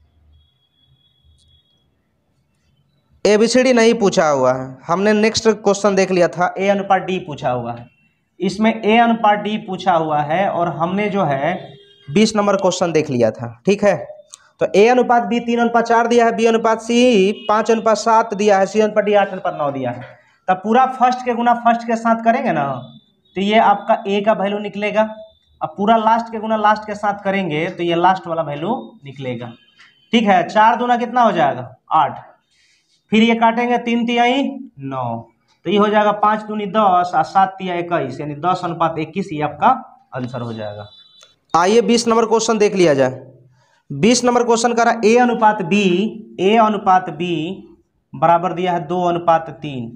ए बी सी डी नहीं पूछा हुआ है, हमने नेक्स्ट क्वेश्चन देख लिया था, ए अनुपात डी पूछा हुआ है। इसमें ए अनुपात डी पूछा हुआ है और हमने जो है बीस नंबर क्वेश्चन देख लिया था, ठीक है। तो ए अनुपात बी तीन अनुपात चार दिया है, बी अनुपात सी पाँच अनुपात सात दिया है, सी अनुपात डी आठ अनुपात नौ दिया है। तब पूरा फर्स्ट के गुना फर्स्ट के साथ करेंगे ना तो ये आपका ए का वैल्यू निकलेगा। अब पूरा लास्ट के गुना लास्ट के साथ करेंगे तो ये लास्ट वाला वैल्यू निकलेगा, ठीक है। चार दूना कितना हो जाएगा, आठ। फिर ये काटेंगे, तीन तिहाई नौ, तो ये हो जाएगा पाँच दूनी दस और सात तिया इक्कीस, यानी दस अनुपात इक्कीस, ये आपका आंसर हो जाएगा। आइए बीस नंबर क्वेश्चन देख लिया जाए। बीस नंबर क्वेश्चन कह रहा ए अनुपात बी, ए अनुपात बी बराबर दिया है दो अनुपात तीन,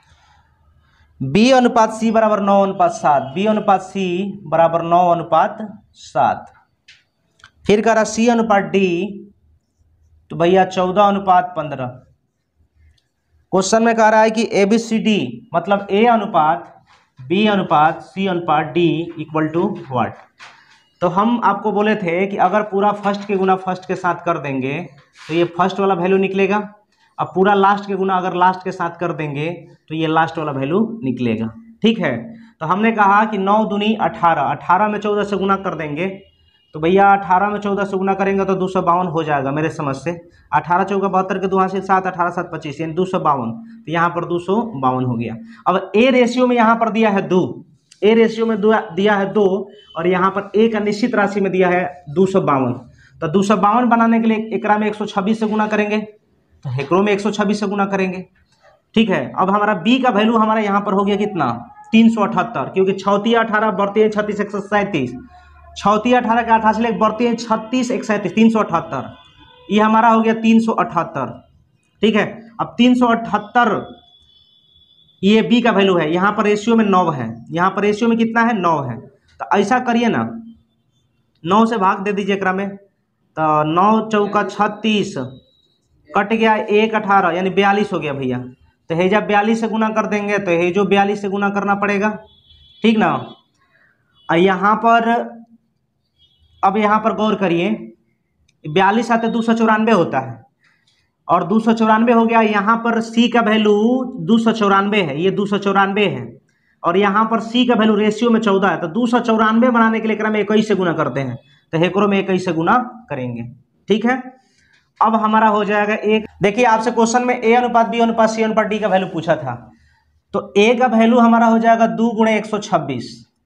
बी अनुपात सी बराबर नौ अनुपात सात, बी अनुपात सी बराबर नौ अनुपात सात। फिर कह रहा सी अनुपात डी, तो भैया चौदह अनुपात पंद्रह। क्वेश्चन में कह रहा है कि ए बी सी डी मतलब ए अनुपात बी अनुपात सी अनुपात डी इक्वल टू व्हाट। तो हम आपको बोले थे कि अगर पूरा फर्स्ट के गुना फर्स्ट के साथ कर देंगे तो ये फर्स्ट वाला वैल्यू निकलेगा। अब पूरा लास्ट के गुना अगर लास्ट के साथ कर देंगे तो ये लास्ट वाला वैल्यू निकलेगा, ठीक है। तो हमने कहा कि नौ दूनी अठारह, अठारह में चौदह से गुना कर देंगे तो भैया अठारह में चौदह से गुना करेंगे तो दो सौ बावन हो जाएगा मेरे समझ से। अठारह चौका बहत्तर के दो से सात, अठारह सात पच्चीस, यानी दो सौ बावन, तो यहाँ पर दो सौ बावन हो गया। अब ए रेशियो में यहाँ पर दिया है दो, ए रेशियो में दिया है दो और यहाँ पर ए का निश्चित राशि में दिया है दो सौ बावन। तो दो सौ बावन बनाने के लिए एकरा में एक सौ छब्बीस से गुना करेंगे, तो हेकरो में एक सौ छब्बीस से गुना करेंगे, ठीक है। अब हमारा बी का वैल्यू हमारा यहाँ पर हो गया कितना, तीन सौ अठहत्तर, क्योंकि छौती अठारह बढ़ती है छत्तीस एक सौ सैंतीस, छौती अठारह के अठासी लेकर बढ़ती है छत्तीस एक सैंतीस, तीन सौ अठहत्तर, ये हमारा हो गया तीन सौ अठहत्तर, ठीक है। अब तीन सौ अठहत्तर ये बी का वैल्यू है, यहाँ पर रेशियो में नौ है, यहाँ पर रेशियो में कितना है, नौ है। तो ऐसा करिए ना, नौ से भाग दे दीजिए एकरा में, तो नौ चौका छत्तीस, कट गया एक अठारह, यानी बयालीस हो गया भैया। तो हे जब बयालीस से गुना कर देंगे तो हे जो बयालीस से गुना करना पड़ेगा, ठीक ना। और यहाँ पर अब यहाँ पर गौर करिए, बयालीस आते दो सौ चौरानवे होता है और दो सौ चौरानवे हो गया। यहाँ पर सी का वैल्यू दो सौ चौरानवे है, ये दो सौ चौरानवे है और यहाँ पर सी का वैल्यू रेशियो में चौदह है। तो दो सौ चौरानवे बनाने के लिए क्रम में इक्कीस से गुना करते हैं, तो हेकरो में इक्कीस से गुना करेंगे, ठीक है। अब हमारा हो जाएगा एक, देखिए आपसे क्वेश्चन में ए अनुपात बी अनुपात सी अनुपात डी का वैल्यू पूछा था, तो ए का वैल्यू हमारा हो जाएगा दो गुणे एक सौ छब्बीस,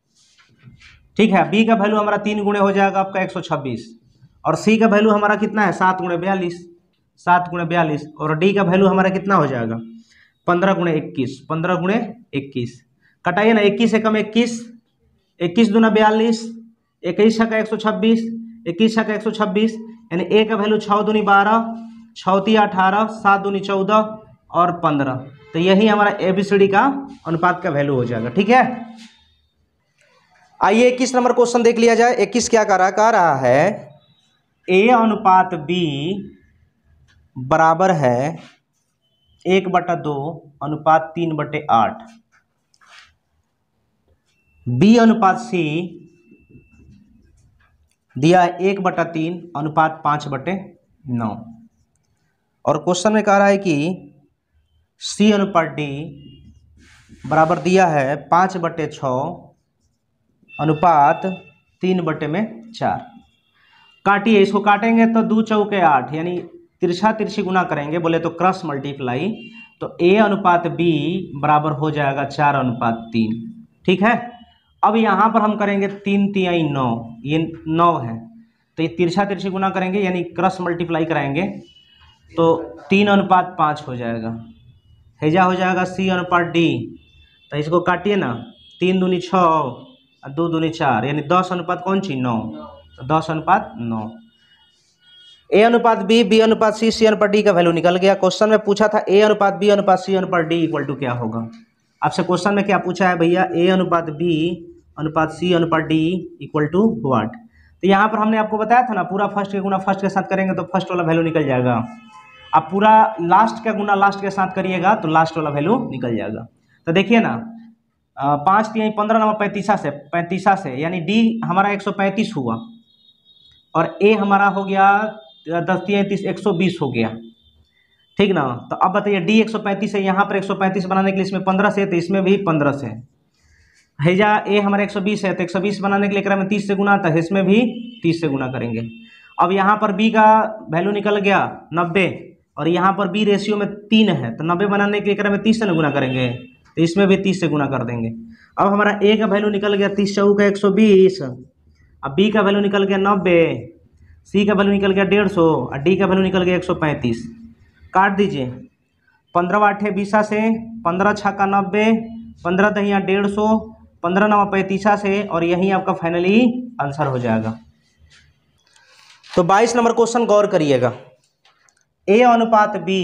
ठीक है। बी का वैल्यू हमारा तीन गुणे हो जाएगा आपका एक सौ छब्बीस और सी का वैल्यू हमारा कितना है, सात गुणे बयालीस, सात गुणे बयालीस, और डी का वैल्यू हमारा कितना हो जाएगा, पंद्रह गुणे इक्कीस, पंद्रह गुणे इक्कीस। कटाइए ना, इक्कीस एकम इक्कीस, इक्कीस दूना बयालीस, इक्कीस छक्का एक सौ छब्बीस, इक्कीस छक्का एक सौ छब्बीस, यानी ए का वैल्यू छः दूनी बारह, छौती अठारह, सात दूनी चौदह और पंद्रह। तो यही हमारा ए बी सी डी का अनुपात का वैल्यू हो जाएगा, ठीक है। आइए इक्कीस नंबर क्वेश्चन देख लिया जाए। इक्कीस क्या कह रहा कह रहा है ए अनुपात बी बराबर है एक बटा दो अनुपात तीन बटे आठ, बी अनुपात सी दिया है एक बटा तीन अनुपात पाँच बटे नौ, और क्वेश्चन में कह रहा है कि सी अनुपात डी बराबर दिया है पाँच बटे छः अनुपात तीन बटे में चार। काटिए, इसको काटेंगे तो दो चौके आठ, यानी तिरछा तिरछी गुना करेंगे बोले तो क्रॉस मल्टीप्लाई, तो ए अनुपात बी बराबर हो जाएगा चार अनुपात तीन। ठीक है, अब यहाँ पर हम करेंगे तीन तिहाई नौ, ये नौ है तो ये तिरछा तिरछी गुना करेंगे यानी क्रॉस मल्टीप्लाई कराएंगे तो तीन अनुपात पाँच हो जाएगा। हेजा हो जाएगा सी अनुपात डी, तो इसको काटिए ना, तीन दूनी छः और दो दूनी चार, यानी दस अनुपात कौन सी नौ, तो दस अनुपात नौ। ए अनुपात बी, बी अनुपात सी, सी अनुपात डी का वैल्यू निकल गया। क्वेश्चन में पूछा था ए अनुपात बी अनुपात सी अनुपात डी इक्वल टू क्या होगा। आपसे क्वेश्चन में क्या पूछा है भैया, ए अनुपात बी अनुपात सी अनुपात डी इक्वल टू व्हाट। तो यहाँ पर हमने आपको बताया था ना, पूरा फर्स्ट के गुना फर्स्ट के साथ करेंगे तो फर्स्ट वाला वैल्यू निकल जाएगा। आप पूरा लास्ट का गुना लास्ट के साथ करिएगा तो लास्ट वाला वैल्यू निकल जाएगा। तो देखिए ना, पाँच तीन पंद्रह नंबर पैंतीसा से पैंतीसा से यानी डी हमारा एक सौ पैंतीस हुआ और ए हमारा हो गया दस तीन तीस एक सौ बीस हो गया। ठीक ना, तो अब बताइए डी एक सौ पैंतीस है, यहाँ पर एक सौ पैंतीस बनाने के लिए इसमें पंद्रह से तो इसमें भी पंद्रह से। हैजा ए हमारा एक सौ बीस है तो एक सौ बीस बनाने के लिए क्रम में तीस से गुना था, इसमें भी तीस से गुना करेंगे। अब यहाँ पर बी का वैल्यू निकल गया नब्बे और यहाँ पर बी रेशियो में तीन है तो नब्बे बनाने के लिए क्रम में तीस से गुना करेंगे तो इसमें भी तीस से गुना कर देंगे। अब हमारा ए का वैल्यू निकल गया तीस चौक का एक सौ बीस, अब बी का वैल्यू निकल गया नब्बे, सी का वैल्यू निकल गया डेढ़ सौ और डी का वैल्यू निकल गया एक सौ पैंतीस। काट दीजिए, पंद्रह आठे बीसा से, पंद्रह छक्का नब्बे, पंद्रह दहिया डेढ़ सौ, पंद्रह नवा पैंतीसा से और यही आपका फाइनली आंसर हो जाएगा। तो बाईस नंबर क्वेश्चन गौर करिएगा। ए अनुपात बी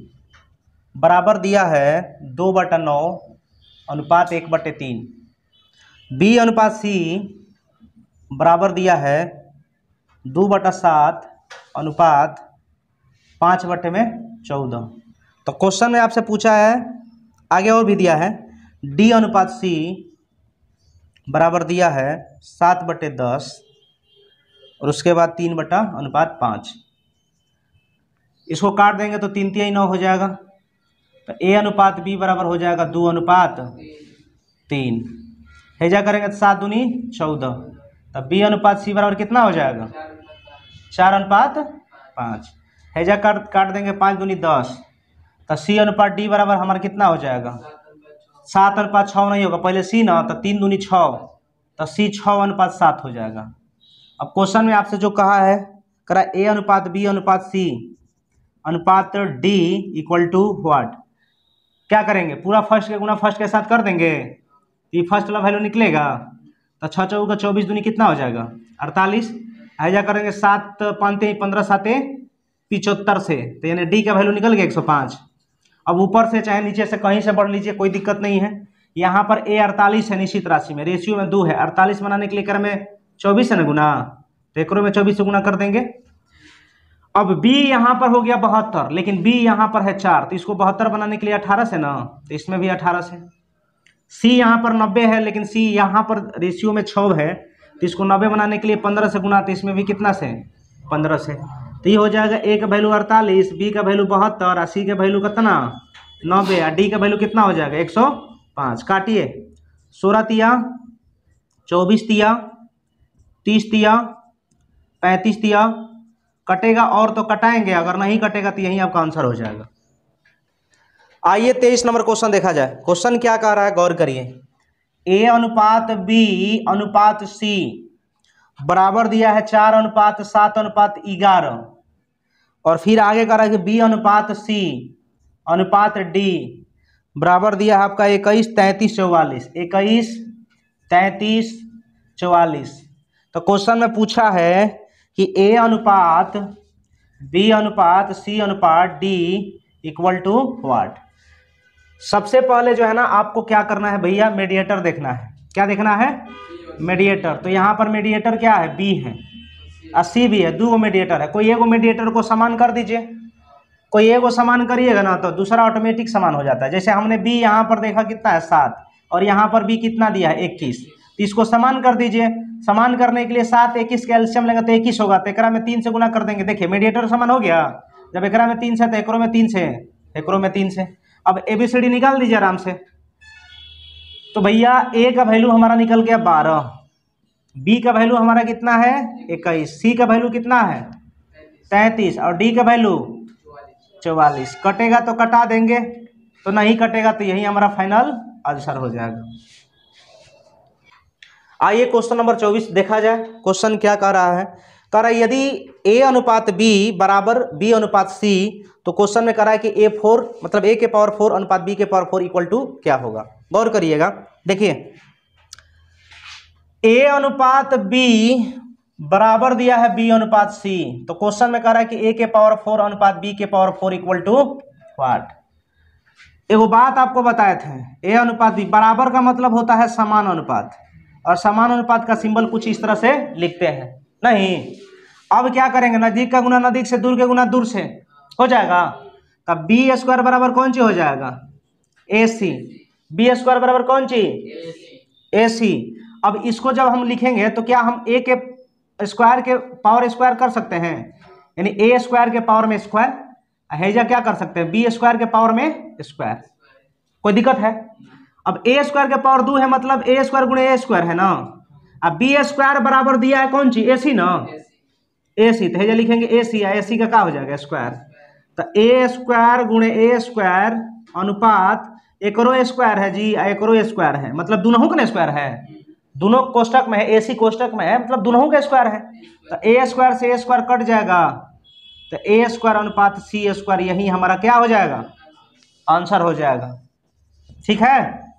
बराबर दिया है दो बटा नौ अनुपात एक बटे तीन, बी अनुपात सी बराबर दिया है दो बटा सात अनुपात पाँच बटे में चौदह। तो क्वेश्चन में आपसे पूछा है, आगे और भी दिया है, डी अनुपात सी बराबर दिया है सात बटे दस और उसके बाद तीन बटा अनुपात पाँच। इसको काट देंगे तो तीन तिहाई नौ हो जाएगा। तो ए अनुपात बी बराबर हो जाएगा दो अनुपात तीन, हेजा करेंगे तो सात दूनी चौदह, तब बी अनुपात सी बराबर कितना हो जाएगा चार अनुपात पाँच। हेजा काट काट देंगे पाँच दूनी दस, तो सी अनुपात डी बराबर हमारा कितना हो जाएगा सात अनुपात छः नहीं होगा, पहले सी ना, तो तीन दूनी छः, तो सी छः अनुपात सात हो जाएगा। अब क्वेश्चन में आपसे जो कहा है, करा ए अनुपात बी अनुपात सी अनुपात डी इक्वल टू व्हाट। क्या करेंगे, पूरा फर्स्ट के गुना फर्स्ट के साथ कर देंगे तो ये फर्स्ट वाला वैल्यू निकलेगा, तो छः चौक का चौबीस दूनी कितना हो जाएगा अड़तालीस। ऐसा करेंगे सात पाँच पंद्रह साते पिचहत्तर से, तो यानी डी का वैल्यू निकल गया एक सौ पाँच। अब ऊपर से चाहे नीचे से कहीं से बढ़ लीजिए, कोई दिक्कत नहीं है। यहाँ पर ए अड़तालीस है निश्चित राशि में, रेशियो में दो है, अड़तालीस बनाने के लिए कर में चौबीस है ना गुना, तो एक में चौबीस से गुना कर देंगे। अब बी यहाँ पर हो गया बहत्तर, लेकिन बी यहाँ पर है चार, तो इसको बहत्तर बनाने के लिए अठारह से ना, तो इसमें भी अठारह से। सी यहाँ पर नब्बे है, लेकिन सी यहाँ पर रेशियो में छः है, तो इसको नब्बे बनाने के लिए पंद्रह से गुना, तो इसमें भी कितना से पंद्रह से। तो ये हो जाएगा ए का वैल्यू अड़तालीस, बी का वैल्यू बहत्तर और सी का वैल्यू कितना नब्बे और डी का वैल्यू कितना हो जाएगा एक सौ पाँच। काटिए, सोलह तिया चौबीस तिया तीस तिया पैंतीस तिया, कटेगा और तो कटाएंगे, अगर नहीं कटेगा तो यही आपका आंसर हो जाएगा। आइए तेईस नंबर क्वेश्चन देखा जाए। क्वेश्चन क्या कह रहा है, गौर करिए। ए अनुपात बी अनुपात सी बराबर दिया है चार अनुपात सात अनुपात ग्यारह, और फिर आगे कह रहा है कि बी अनुपात सी अनुपात डी बराबर दिया है आपका इक्कीस तैंतीस चौवालीस, इक्कीस तैंतीस चौवालीस। तो क्वेश्चन में पूछा है कि ए अनुपात बी अनुपात सी अनुपात डी इक्वल टू व्हाट। सबसे पहले जो है ना आपको क्या करना है भैया, मीडिएटर देखना है। क्या देखना है, मीडिएटर। तो यहाँ पर मीडिएटर क्या है, बी है और सी भी है, दो मीडिएटर है। कोई एगो मीडिएटर को समान कर दीजिए, कोई एगो समान करिएगा ना तो दूसरा ऑटोमेटिक समान हो जाता है। जैसे हमने बी यहाँ पर देखा कितना है सात और यहाँ पर बी कितना दिया है इक्कीस, तो इसको समान कर दीजिए। समान करने के लिए सात इक्कीस का एलसीएम लेगा तो इक्कीस होगा, तो एकरा में तीन से गुना कर देंगे। देखिए मीडिएटर समान हो गया, जब एकरा में तीन से तो एकरो में तीन से, एकरो में तीन से। अब एबीसीडी निकाल दीजिए आराम से। तो भैया ए का वैल्यू हमारा निकल गया बारह, बी का वैल्यू हमारा कितना है इक्कीस, सी का वैल्यू कितना है तैंतीस और डी का वैल्यू चौवालीस। कटेगा तो कटा देंगे, तो नहीं कटेगा तो यही हमारा फाइनल आंसर हो जाएगा। आइए क्वेश्चन नंबर चौबीस देखा जाए। क्वेश्चन क्या कह रहा है, कह रहा है यदि ए अनुपात बी बराबर बी अनुपात सी, तो क्वेश्चन में कह रहा है कि ए फोर मतलब ए के पावर फोर अनुपात बी के पावर फोर इक्वल टू क्या होगा। गौर करिएगा, देखिए ए अनुपात बी बराबर दिया है बी अनुपात सी, तो क्वेश्चन में कह रहा है कि ए के पावर फोर अनुपात बी के power four equal to what. एगो बात आपको बताए थे, ए अनुपात बी बराबर का मतलब होता है समान अनुपात, और समान अनुपात का सिंबल कुछ इस तरह से लिखते हैं। नहीं, अब क्या करेंगे, नजदीक का गुना नजदीक से, दूर के गुना दूर से हो जाएगा। तब बी स्क्वायर बराबर कौन सी हो जाएगा ए सी, बी स्क्वायर बराबर कौन सी ए सी। अब इसको जब हम लिखेंगे तो क्या हम ए के स्क्वायर के पावर स्क्वायर कर सकते हैं, यानी ए स्क्वायर के पावर में स्क्वायर, हैजा क्या कर सकते हैं बी स्क्वायर के पावर में स्क्वायर। कोई दिक्कत है? अब ए स्क्वायर के पावर दो है मतलब ए स्क्वायर गुणे ए स्क्वायर है ना। अब बी स्क्वायर बराबर दिया है कौन सी ए सी ना, ए सी, तो हैजा लिखेंगे ए सी, ए सी का क्या हो जाएगा स्क्वायर। तो ए स्क्वायर गुणे ए स्क्वायर अनुपात एकरो स्क्वायर है जी, एकरो स्क्वायर है, मतलब दोनों का स्क्वायर है, दोनों कोष्टक में है, ए सी कोष्टक में है, मतलब दोनों का स्क्वायर है। तो ए स्क्वायर से ए स्क्वायर कट जाएगा, तो ए स्क्वायर अनुपात सी स्क्वायर, यही हमारा क्या हो जाएगा आंसर हो जाएगा। ठीक है,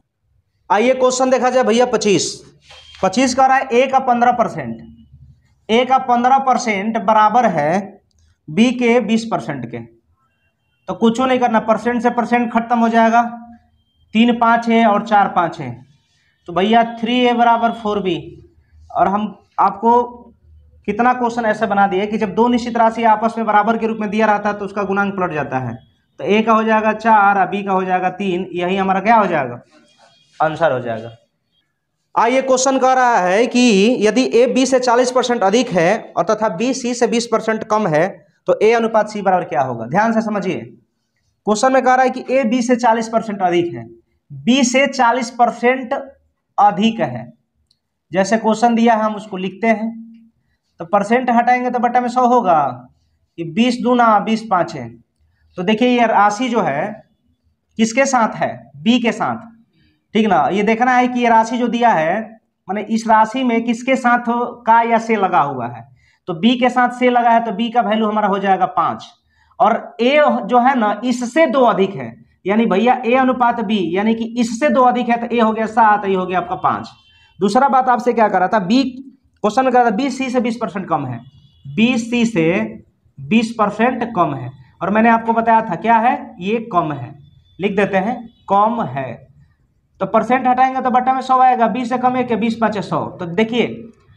आइए क्वेश्चन देखा जाए भैया पच्चीस। पच्चीस का रहा है ए का पंद्रह परसेंट, ए का पंद्रह परसेंट बराबर है बी के बीस परसेंट के। तो कुछ नहीं करना, परसेंट से परसेंट खत्म हो जाएगा, तीन पाँच है और चार पाँच है, तो भैया थ्री ए बराबर फोर बी। और हम आपको कितना क्वेश्चन ऐसे बना दिए कि जब दो निश्चित राशि आपस में बराबर के रूप में दिया रहता है तो उसका गुणांक पलट जाता है। तो ए का हो जाएगा चार और बी का हो जाएगा तीन, यही हमारा क्या हो जाएगा आंसर हो जाएगा। आइए क्वेश्चन कह रहा है कि यदि ए बी से चालीस परसेंट अधिक है और तथा बी सी से बीस परसेंट कम है, तो ए अनुपात सी बराबर क्या होगा। ध्यान से समझिए, क्वेश्चन में कह रहा है कि ए बी से चालीस परसेंट अधिक है, बी से चालीस परसेंट अधिक है। जैसे क्वेश्चन दिया है हम उसको लिखते हैं, तो परसेंट हटाएंगे तो बटा में सौ होगा, ये बीस दूना बीस पाँच है। तो देखिए ये राशि जो है किसके साथ है बी के साथ, ठीक ना। ये देखना है कि ये राशि जो दिया है माने इस राशि में किसके साथ का या से लगा हुआ है, तो बी के साथ से लगा है, तो बी का वैल्यू हमारा हो जाएगा पाँच, और ए जो है ना इससे दो अधिक है, यानी भैया ए अनुपात बी, यानी कि इससे दो अधिक है, तो ए हो गया सात, ये हो गया आपका पाँच। दूसरा बात आपसे क्या कर रहा था, बी क्वेश्चन में कह रहा था बी सी से बीस परसेंट कम है, बी सी से बीस परसेंट कम है, और मैंने आपको बताया था क्या है ये कम है, लिख देते हैं कम है। तो परसेंट हटाएंगे तो बटा में सौ आएगा, बीस से कम है कि बीस पाँच सौ। तो देखिए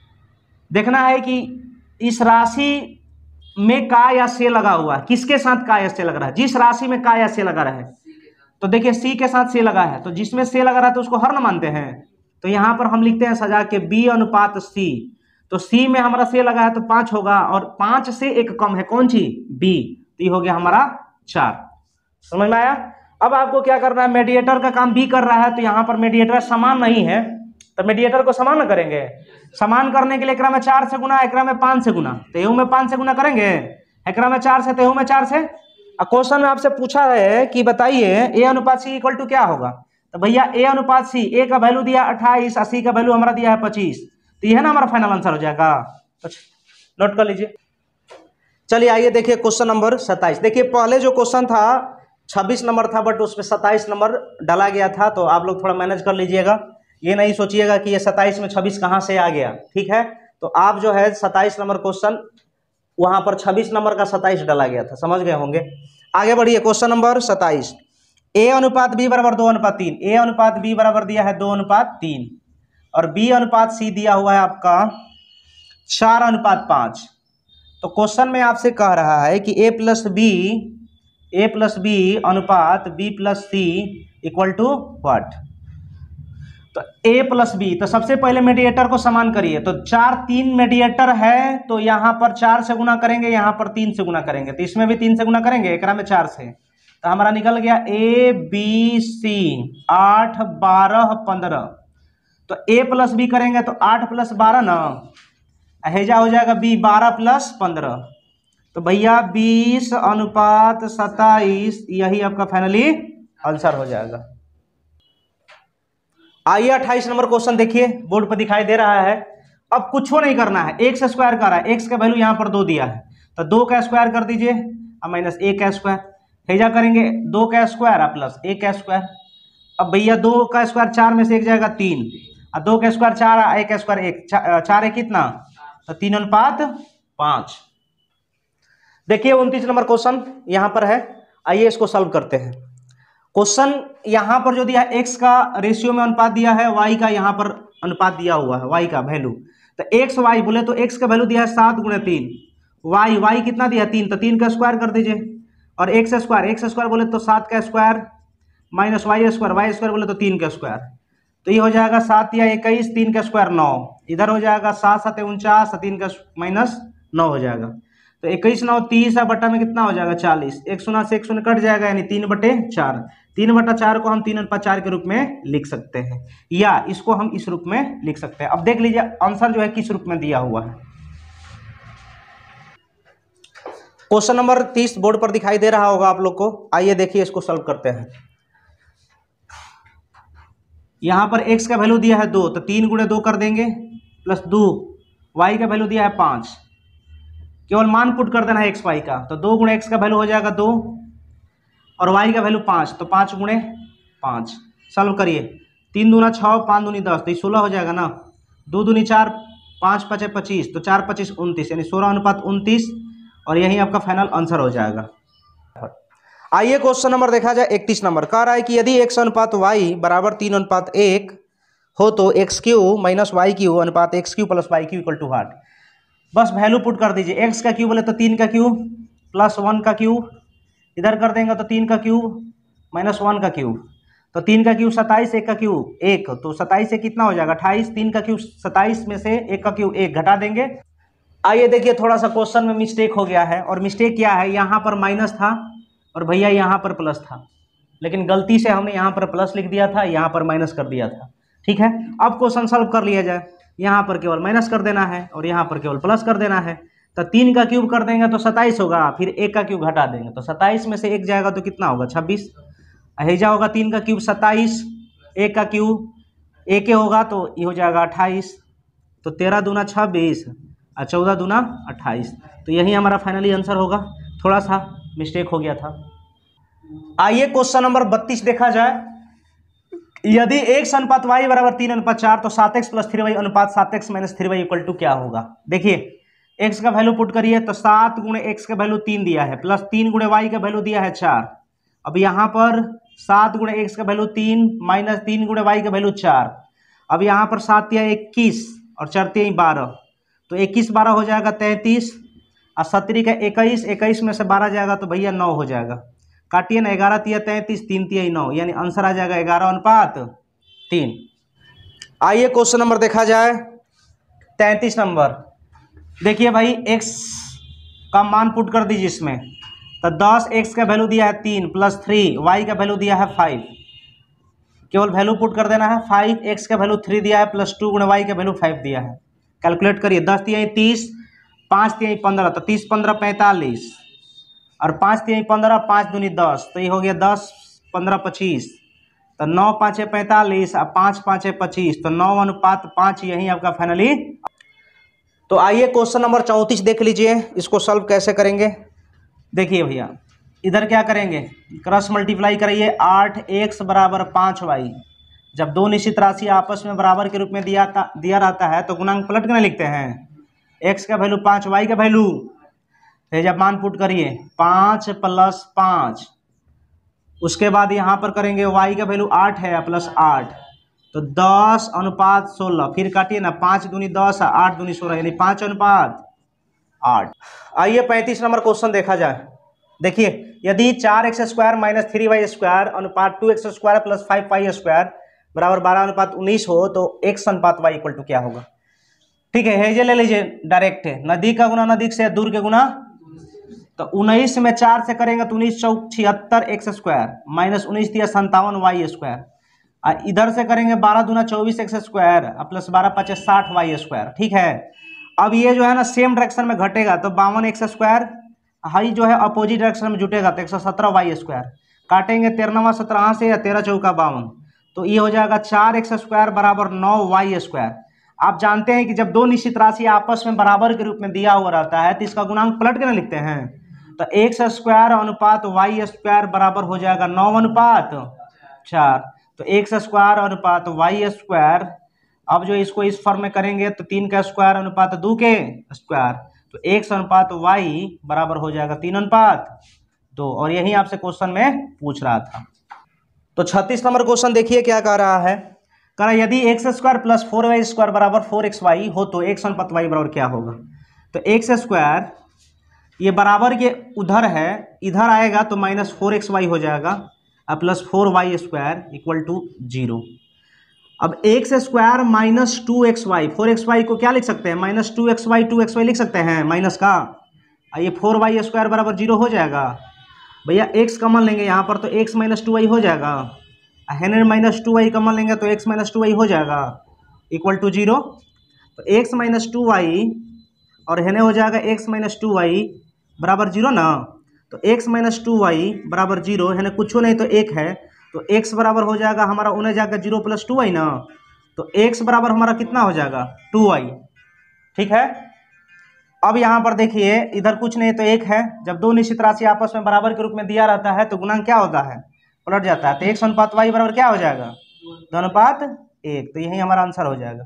देखना है कि इस राशि में का या से लगा हुआ है, किसके साथ का या से लग रहा है, जिस राशि में का या से लगा रहा है। तो देखिए सी के साथ से लगा है, तो जिसमें से लगा रहा है तो उसको हर न मानते हैं, तो यहाँ पर हम लिखते हैं सजा के बी अनुपात सी। तो सी में हमारा से लगा है तो पाँच होगा, और पाँच से एक कम है कौन सी बी, तो ये हो गया हमारा चार। समझ में आया। अब आपको क्या करना है, मेडिएटर का काम बी कर रहा है, तो यहाँ पर मेडिएटर समान नहीं है, तो मेडिएटर को समान न करेंगे। समान करने के लिए एकरा में चार से गुना, एकरा में पाँच से गुना, तो एहू में पाँच से गुना करेंगे, एकरा में चार से, तो एहू में चार से। क्वेश्चन में आपसे पूछा है कि बताइए ए अनुपात सी इक्वल टू क्या होगा, तो भैया ए अनुपात सी, ए का वैल्यू दिया अट्ठाईस, सी का वैल्यू हमारा दिया है पच्चीस, तो यह ना हमारा फाइनल आंसर हो जाएगा। नोट कर लीजिए। चलिए आइए देखिए क्वेश्चन नंबर सत्ताईस। देखिए पहले जो क्वेश्चन था छब्बीस नंबर था, बट उसमें सत्ताईस नंबर डाला गया था, तो आप लोग थोड़ा मैनेज कर लीजिएगा, ये नहीं सोचिएगा कि ये सत्ताईस में छब्बीस कहाँ से आ गया, ठीक है। तो आप जो है सत्ताईस नंबर क्वेश्चन वहाँ पर छब्बीस नंबर का सत्ताईस डाला गया था, समझ गए होंगे। आगे बढ़िए क्वेश्चन नंबर सत्ताईस। ए अनुपात बी बराबर दो अनुपात तीन, ए अनुपात बी बराबर दिया है दो अनुपात तीन, और बी अनुपात सी दिया हुआ है आपका चार अनुपात पाँच। तो क्वेश्चन में आपसे कह रहा है कि A plus B A plus B अनुपात B plus C equal to what. तो ए प्लस बी, तो सबसे पहले मेडिएटर को समान करिए, तो चार तीन मेडिएटर है, तो यहाँ पर चार से गुना करेंगे, यहाँ पर तीन से गुना करेंगे, तो इसमें भी तीन से गुना करेंगे, एकरा में चार से, तो हमारा निकल गया ए बी सी आठ बारह पंद्रह। तो ए प्लस बी करेंगे तो आठ प्लस बारह ना, हेजा हो जाएगा बी बारह प्लस पंद्रह, तो भैया बीस अनुपात सत्ताईस, यही आपका फाइनली आंसर हो जाएगा। आइए अट्ठाईस नंबर क्वेश्चन देखिए, बोर्ड पर दिखाई दे रहा है। अब कुछ नहीं करना है, एक्स स्क्वायर कर रहा है, एक्स का वैल्यू यहाँ पर दो दिया है, तो दो का स्क्वायर कर दीजिए अब माइनस एक का स्क्वायर, हेजा करेंगे दो का स्क्वायर प्लस एक का स्क्वायर। अब भैया दो का स्क्वायर चार में से एक जाएगा तीन, और दो का स्क्वायर चार, एक का स्क्वायर एक, चा, चार एक कितना, तो तीन अनुपात पांच। देखिए उनतीस नंबर क्वेश्चन यहां पर है, आइए इसको सॉल्व करते हैं। क्वेश्चन यहां पर जो दिया है एक्स का रेशियो में अनुपात दिया है, वाई का यहां पर अनुपात दिया हुआ है, वाई का वैल्यू, तो एक्स वाई बोले तो एक्स का वैल्यू दिया है सात गुणे तीन, वाई वाई कितना दिया है तीन, तो तीन का स्क्वायर कर दीजिए, और एक्स स्क्वायर एक्स स्क्वायर बोले तो सात का square minus Y square, Y square बोले तो तीन का स्क्वायर, तो ये हो जाएगा सात या इक्कीस, तीन का स्क्वायर नौ, इधर हो जाएगा सात सात उनचास, तीन का माइनस नौ हो जाएगा, तो इक्कीस नौ तीस बटा में कितना हो जाएगा चालीस, एक शून्य से एक शून्य कट जाएगा, यानी तीन बटे चार, तीन बटा चार को हम तीन अनुपात चार के रूप में लिख सकते हैं, या इसको हम इस रूप में लिख सकते हैं। अब देख लीजिए आंसर जो है किस रूप में दिया हुआ है। क्वेश्चन नंबर तीस बोर्ड पर दिखाई दे रहा होगा आप लोग को, आइए देखिए इसको सॉल्व करते हैं। यहां पर x का वैल्यू दिया है दो, तो तीन गुणे दो कर देंगे प्लस दो, y का वैल्यू दिया है पाँच, केवल मान पुट कर देना है एक्स वाई का, तो दो गुणे एक्स का वैल्यू हो जाएगा दो, और y का वैल्यू पाँच, तो पाँच गुणे पाँच, सॉल्व करिए, तीन दूना छः, पाँच दूनी दस, तो ये सोलह हो जाएगा ना, दो दूनी चार, पाँच पचे पच्चीस, तो चार पच्चीस उनतीस, यानी सोलह अनुपात उनतीस, और यही आपका फाइनल आंसर हो जाएगा। आइए क्वेश्चन नंबर देखा जाए इकतीस नंबर, कह रहा है कि यदि एक्स अनुपात वाई बराबर तीन अनुपात एक हो तो X cube minus Y cube अनुपात X cube plus Y cube equal to what. बस वैल्यू पुट कर दीजिए, एक्स का क्यू बोले तो तीन का क्यू प्लस वन का क्यू, इधर कर देंगे तो तीन का क्यू माइनस वन का क्यू, तो तीन का क्यू सत्ताईस, एक का क्यू एक, तो सत्ताईस से कितना हो जाएगा अट्ठाईस, तीन का क्यू सत्ताईस में से एक का क्यू एक घटा देंगे। आइए देखिए थोड़ा सा क्वेश्चन में मिस्टेक हो गया है, और मिस्टेक क्या है, यहाँ पर माइनस था और भैया यहाँ पर प्लस था, लेकिन गलती से हमने यहाँ पर प्लस लिख दिया था, यहाँ पर माइनस कर दिया था। ठीक है, अब क्वेश्चन सॉल्व कर लिया जाए, यहाँ पर केवल माइनस कर देना है और यहाँ पर केवल प्लस कर देना है, तो तीन का क्यूब कर देंगे तो सत्ताईस होगा, फिर एक का क्यूब घटा देंगे तो सत्ताईस में से एक जाएगा तो कितना होगा छब्बीस, हेजा होगा तीन का क्यूब सत्ताईस, एक का क्यूब एक होगा तो ये हो जाएगा अट्ठाईस, तो तेरह दूना छब्बीस और चौदह दूना अट्ठाईस, तो यही हमारा फाइनली आंसर होगा, थोड़ा सा मिस्टेक हो गया था। आइए क्वेश्चन नंबर बत्तीस देखा जाए, यदि एक्स अनुपात वाई बराबर तीन अनुपात चार तो सात एक्स प्लस थ्री वाई अनुपात सात X minus three Y equal to क्या होगा। देखिए एक्स का वैल्यू पुट करिए, तो सात गुणे एक्स का वैल्यू तीन दिया है प्लस तीन गुणे वाई का वैल्यू दिया है चार, अब यहाँ पर सात गुणे एक्स का वैल्यू तीन माइनस तीन गुणे वाई का वैल्यू चार, अब यहाँ पर सात या इक्कीस और चार तिया बारह, तो इक्कीस बारह हो जाएगा तैंतीस, और सत्तरी का इक्कीस, इक्कीस में से बारह जाएगा तो भैया नौ हो जाएगा, काटिए ना, ग्यारह तिया तैंतीस, तीन तिया नौ, यानी आंसर आ जाएगा ग्यारह अनुपात तीन। आइए क्वेश्चन नंबर देखा जाए तैंतीस नंबर, देखिए भाई एक्स का मान पुट कर दीजिए इसमें, तो दस एक्स का वैल्यू दिया है तीन प्लस थ्री, वाई का वैल्यू दिया है फाइव, केवल वैल्यू पुट कर देना है, फाइव एक्स का वैल्यू थ्री दिया है प्लस टू गुणे वाई का वैल्यू फाइव दिया है, कैलकुलेट करिए, दस तिया तीस, पाँच तिया पंद्रह, तो तीस पंद्रह पैंतालीस, और पाँच तिया पंद्रह, पाँच दूनी दस, तो ये हो गया दस पंद्रह पच्चीस, तो नौ पाँचे पैंतालीस और पाँच पाँचे पच्चीस, तो नौ अनुपात पाँच, यही आपका फाइनली। तो आइए क्वेश्चन नंबर चौंतीस देख लीजिए, इसको सॉल्व कैसे करेंगे। देखिए भैया इधर क्या करेंगे, क्रॉस मल्टीप्लाई करिए, आठ एक्स बराबर पाँच वाई, जब दो निश्चित राशि आपस में बराबर के रूप में दिया था दिया रहता है तो गुणांक पलट के ना लिखते हैं, एक्स का वैल्यू पाँच, वाई का वैल्यू, तो जब मान पुट करिए पाँच प्लस पाँच, उसके बाद यहाँ पर करेंगे वाई का वैल्यू आठ है प्लस आठ, तो दस अनुपात सोलह, फिर काटिए ना, पाँच दूनी दस, आठ दूनी सोलह, यानी पाँच अनुपात आठ। आइए पैंतीस नंबर क्वेश्चन देखा जाए, देखिए यदि चार x square minus three y square अनुपात two x square plus five y square बराबर बारह अनुपात उन्नीस हो तो एक्स अनुपात वाई इक्वल टू क्या होगा। ठीक है, हेजे ले लीजिए डायरेक्ट है, नदी का गुना नदी से, दूर के गुना, तो उन्नीस में चार से करेंगे तो उन्नीस चौक छिहत्तर एक्स स्क्वायर माइनस उन्नीस दिया संतावन वाई स्क्वायर, इधर से करेंगे बारह दूना चौबीस एक्स स्क्वायर प्लस बारह पचे साठ वाई स्क्वायर। ठीक है, अब ये जो है ना सेम डायरेक्शन में घटेगा तो बावन एक्स स्क्वायर, हाई जो है अपोजिट डायरेक्शन में जुटेगा तो एक सौ सत्रह वाई स्क्वायर। काटेंगे तेरहवा सत्रह से या तेरह चौका बावन, तो ये हो जाएगा चार एक्स स्क्वायर बराबर नौ वाई स्क्वायर। आप जानते हैं कि जब दो निश्चित राशि आपस में बराबर के रूप में दिया हुआ रहता है तो इसका गुणांक पलट के ना लिखते हैं, तो एक्स स्क्वायर अनुपात वाई स्क्वायर बराबर हो जाएगा नौ अनुपात चार। तो एक्स स्क्वायर अनुपात वाई स्क्वायर, अब जो इसको इस फॉर्म में करेंगे तो तीन का स्क्वायर अनुपात दो के स्क्वायर, तो एक्स अनुपात वाई बराबर हो जाएगा तीन अनुपात दो। और यही आपसे क्वेश्चन में पूछ रहा था। तो छत्तीस नंबर क्वेश्चन देखिए क्या कह रहा है, कह रहा है यदि x square plus four y square बराबर फोर एक्स वाई हो तो एक्स अनुपात वाई बराबर क्या होगा। तो एक्स स्क्वायर ये बराबर के उधर है, इधर आएगा तो माइनस फोर एक्स वाई हो जाएगा और plus four y square equal to zero. अब x square minus two x y, four x y को क्या लिख सकते हैं minus two x y, two x y लिख सकते हैं माइनस का, ये फोर वाई स्क्वायर बराबर जीरो हो जाएगा। भैया एक्स कॉमन लेंगे यहाँ पर तो एक्स माइनस टू वाई हो जाएगा, है माइनस टू वाई कॉमन लेंगे तो एक्स माइनस टू वाई हो जाएगा इक्वल टू जीरो। तो एक्स माइनस टू वाई और है हो जाएगा एक्स माइनस टू वाई बराबर जीरो ना, तो एक्स माइनस टू वाई बराबर जीरो है ना, कुछ नहीं तो एक है, तो x बराबर हो जाएगा हमारा उन्हें जाकर जीरो प्लस टू वाई ना, तो x बराबर हमारा कितना हो जाएगा टू वाई। ठीक है, अब यहाँ पर देखिए इधर कुछ नहीं तो एक है, जब दो निश्चित राशि आपस में बराबर के रूप में दिया रहता है तो गुणांक क्या होता है पलट जाता है, तो एक्स अनुपात वाई बराबर क्या हो जाएगा दो अनुपात एक, तो यही हमारा आंसर हो जाएगा।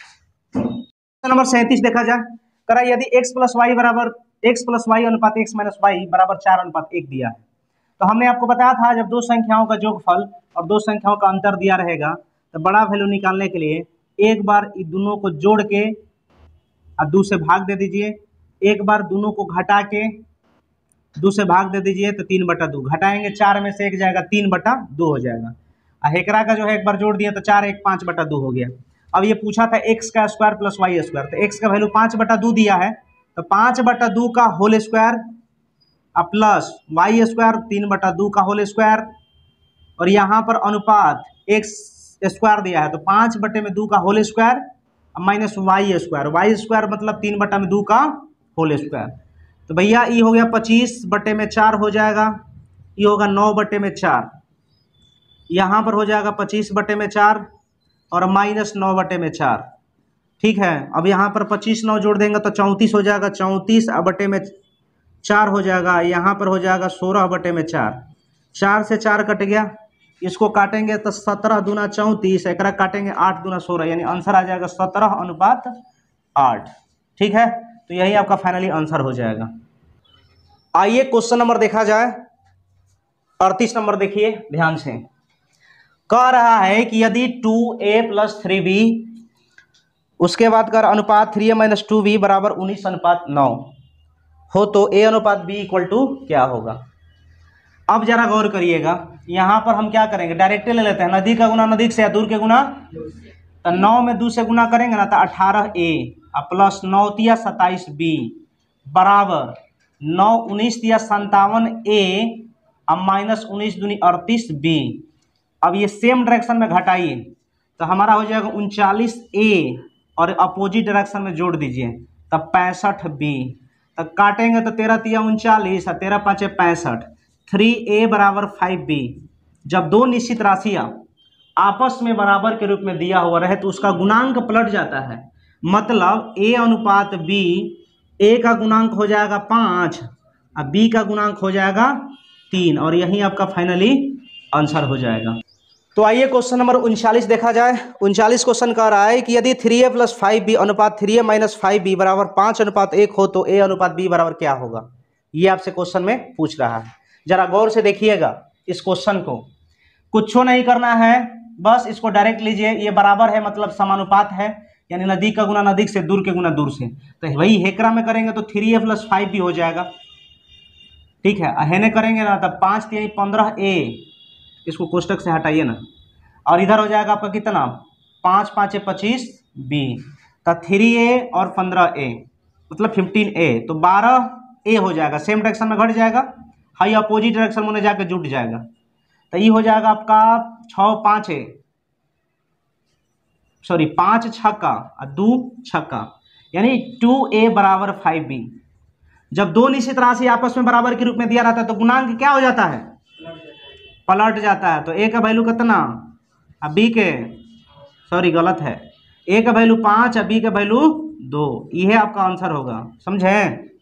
नंबर सैंतीस देखा जाए, करा यदि x प्लस वाई बराबर x प्लस वाई अनुपात x माइनस वाई बराबर चार अनुपात एक दिया है, तो हमने आपको बताया था जब दो संख्याओं का जोगफल और दो संख्याओं का अंतर दिया रहेगा तो बड़ा वैल्यू निकालने के लिए एक बार इन दोनों को जोड़ के और दो से भाग दे दीजिए, एक बार दोनों को घटा के दो से भाग दे दीजिए तो तीन बटा दो, घटाएंगे चार में से एक जाएगा तीन बटा दो हो जाएगा। हेकरा का जो है एक बार जोड़ दिया तो चार एक पाँच बटा दो हो गया। अब ये पूछा था एक्स का स्क्वायर प्लस वाई स्क्वायर, तो एक्स का वैल्यू पाँच बटा दो दिया है तो पाँच बटा दो का whole square plus y square तीन बटा दो का होल स्क्वायर, और यहाँ पर अनुपात एक्स स्क्वायर दिया है तो पाँच बटे में दो का whole square minus Y square, Y square मतलब तीन बटा में दो का होल स्क्वायर। तो भैया ये हो गया पच्चीस बटे में चार हो जाएगा, ये होगा नौ बटे में चार, यहाँ पर हो जाएगा पच्चीस बटे में चार और माइनस नौ बटे में चार। ठीक है, अब यहाँ पर पच्चीस नौ जोड़ देंगे तो चौंतीस हो जाएगा, चौंतीस बटे में चार हो जाएगा, यहाँ पर हो जाएगा सोलह बटे में चार, चार से चार कट गया, इसको काटेंगे तो सत्रह दूना चौंतीस, एक काटेंगे आठ दूना सोलह, यानी आंसर आ जाएगा सत्रह अनुपात आठ। ठीक है, तो यही आपका फाइनली आंसर हो जाएगा। आइए क्वेश्चन नंबर देखा जाए, अड़तीस नंबर देखिए ध्यान से, कह रहा है कि यदि two a plus three b उसके बाद कर अनुपात three a minus two b बराबर उन्नीस अनुपात नौ हो तो ए अनुपात बी इक्वल टू क्या होगा। अब जरा गौर करिएगा, यहाँ पर हम क्या करेंगे डायरेक्टली ले लेते हैं, नदी का गुना नदी से या दूर के गुना, तो नौ में दो से गुना करेंगे ना तो अठारह ए प्लस नौ तिया सत्ताईस बी बराबर नौ उन्नीस तिया संतावन ए अब माइनस उन्नीस दूनी अड़तीस बी। अब ये सेम डायरेक्शन में घटाइए तो हमारा हो जाएगा उनचालीस ए और अपोजिट डायरेक्शन में जोड़ दीजिए तब पैंसठ बी, तब काटेंगे तो तेरह तिया उनचालीस और तेरह पाँचे पैंसठ, थ्री ए बराबर फाइव बी। जब दो निश्चित राशियाँ आपस में बराबर के रूप में दिया हुआ रहे तो उसका गुणांक पलट जाता है, मतलब ए अनुपात बी, ए का गुणांक हो जाएगा पाँच और बी का गुणांक हो जाएगा तीन, और यही आपका फाइनली आंसर हो जाएगा। तो आइए क्वेश्चन नंबर उनचालीस देखा जाए। उनचालीस क्वेश्चन कह रहा है कि यदि three a plus five b अनुपात three a minus five b बराबर पाँच अनुपात एक हो तो ए अनुपात बी बराबर क्या होगा। ये आपसे क्वेश्चन में पूछ रहा है, जरा गौर से देखिएगा इस क्वेश्चन को, कुछ नहीं करना है, बस इसको डायरेक्ट लीजिए, ये बराबर है मतलब समानुपात है, यानी नदी का गुना नदी से दूर के गुना दूर से, तो वही हेकरा में करेंगे तो थ्री ए प्लस फाइव भी हो जाएगा। ठीक है, हेने करेंगे ना तब पाँच तीन पंद्रह ए, इसको कोष्टक से हटाइए ना, और इधर हो जाएगा आपका कितना पाँच पाँच पच्चीस बी, तो थ्री ए और पंद्रह ए मतलब फिफ्टीन ए, तो बारह ए हो जाएगा, सेम डायरेक्शन में घट जाएगा, हाई अपोजिट डायरेक्शन में जाकर जुट जाएगा, तो ये हो जाएगा आपका छः पाँच ए सॉरी पाँच छक्का और दो छक्का, यानी टू ए बराबर फाइव बी। जब दो निश्चित राशि आपस में बराबर के रूप में दिया रहता है तो गुणांक क्या हो जाता है, पलट जाता है। तो ए का वैल्यू कितना और बी के, सॉरी गलत है, ए का वैल्यू पाँच और बी का वैल्यू दो, यह आपका आंसर होगा, समझे।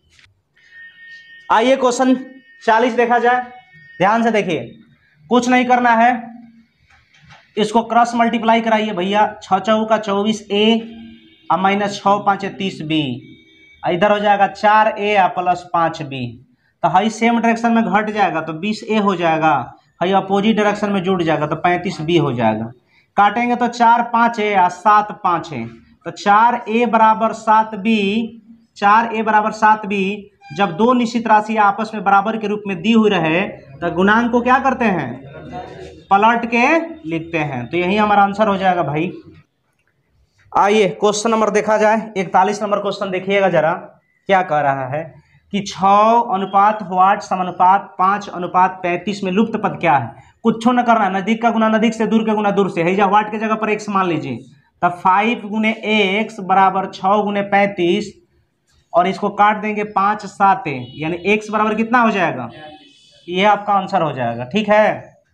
आइए क्वेश्चन चालीस देखा जाए, ध्यान से देखिए, कुछ नहीं करना है, इसको क्रॉस मल्टीप्लाई कराइए भैया, छः चौका चौबीस ए और माइनस छः पाँच तीस बी, इधर हो जाएगा चार ए प्लस पाँच बी, तो हाई सेम डायरेक्शन में घट जाएगा तो बीस ए हो जाएगा, हाई अपोजिट डायरेक्शन में जुड़ जाएगा तो पैंतीस बी हो जाएगा। काटेंगे तो चार पाँच ए और सात पाँच है, तो चार ए बराबर सात बी, चार ए बराबर सात बी। जब दो निश्चित राशि आपस में बराबर के रूप में दी हुई रहे तो गुणांक को क्या करते हैं, पलट के लिखते हैं, तो यही हमारा आंसर हो जाएगा भाई। आइए क्वेश्चन नंबर देखा जाए, इकतालीस नंबर क्वेश्चन देखिएगा जरा, क्या कह रहा है कि छः अनुपात वाट समानुपात पाँच अनुपात पैंतीस में लुप्त पद क्या है। कुछ न करना, नजदीक का गुना नजदीक से, दूर का गुना दूर से, है जा वाट के जगह पर एक्स मान लीजिए, तब फाइव गुने एक्स बराबर छः गुने पैंतीस, और इसको काट देंगे पाँच सात, यानी एक्स बराबर कितना हो जाएगा, ये आपका आंसर हो जाएगा, ठीक है।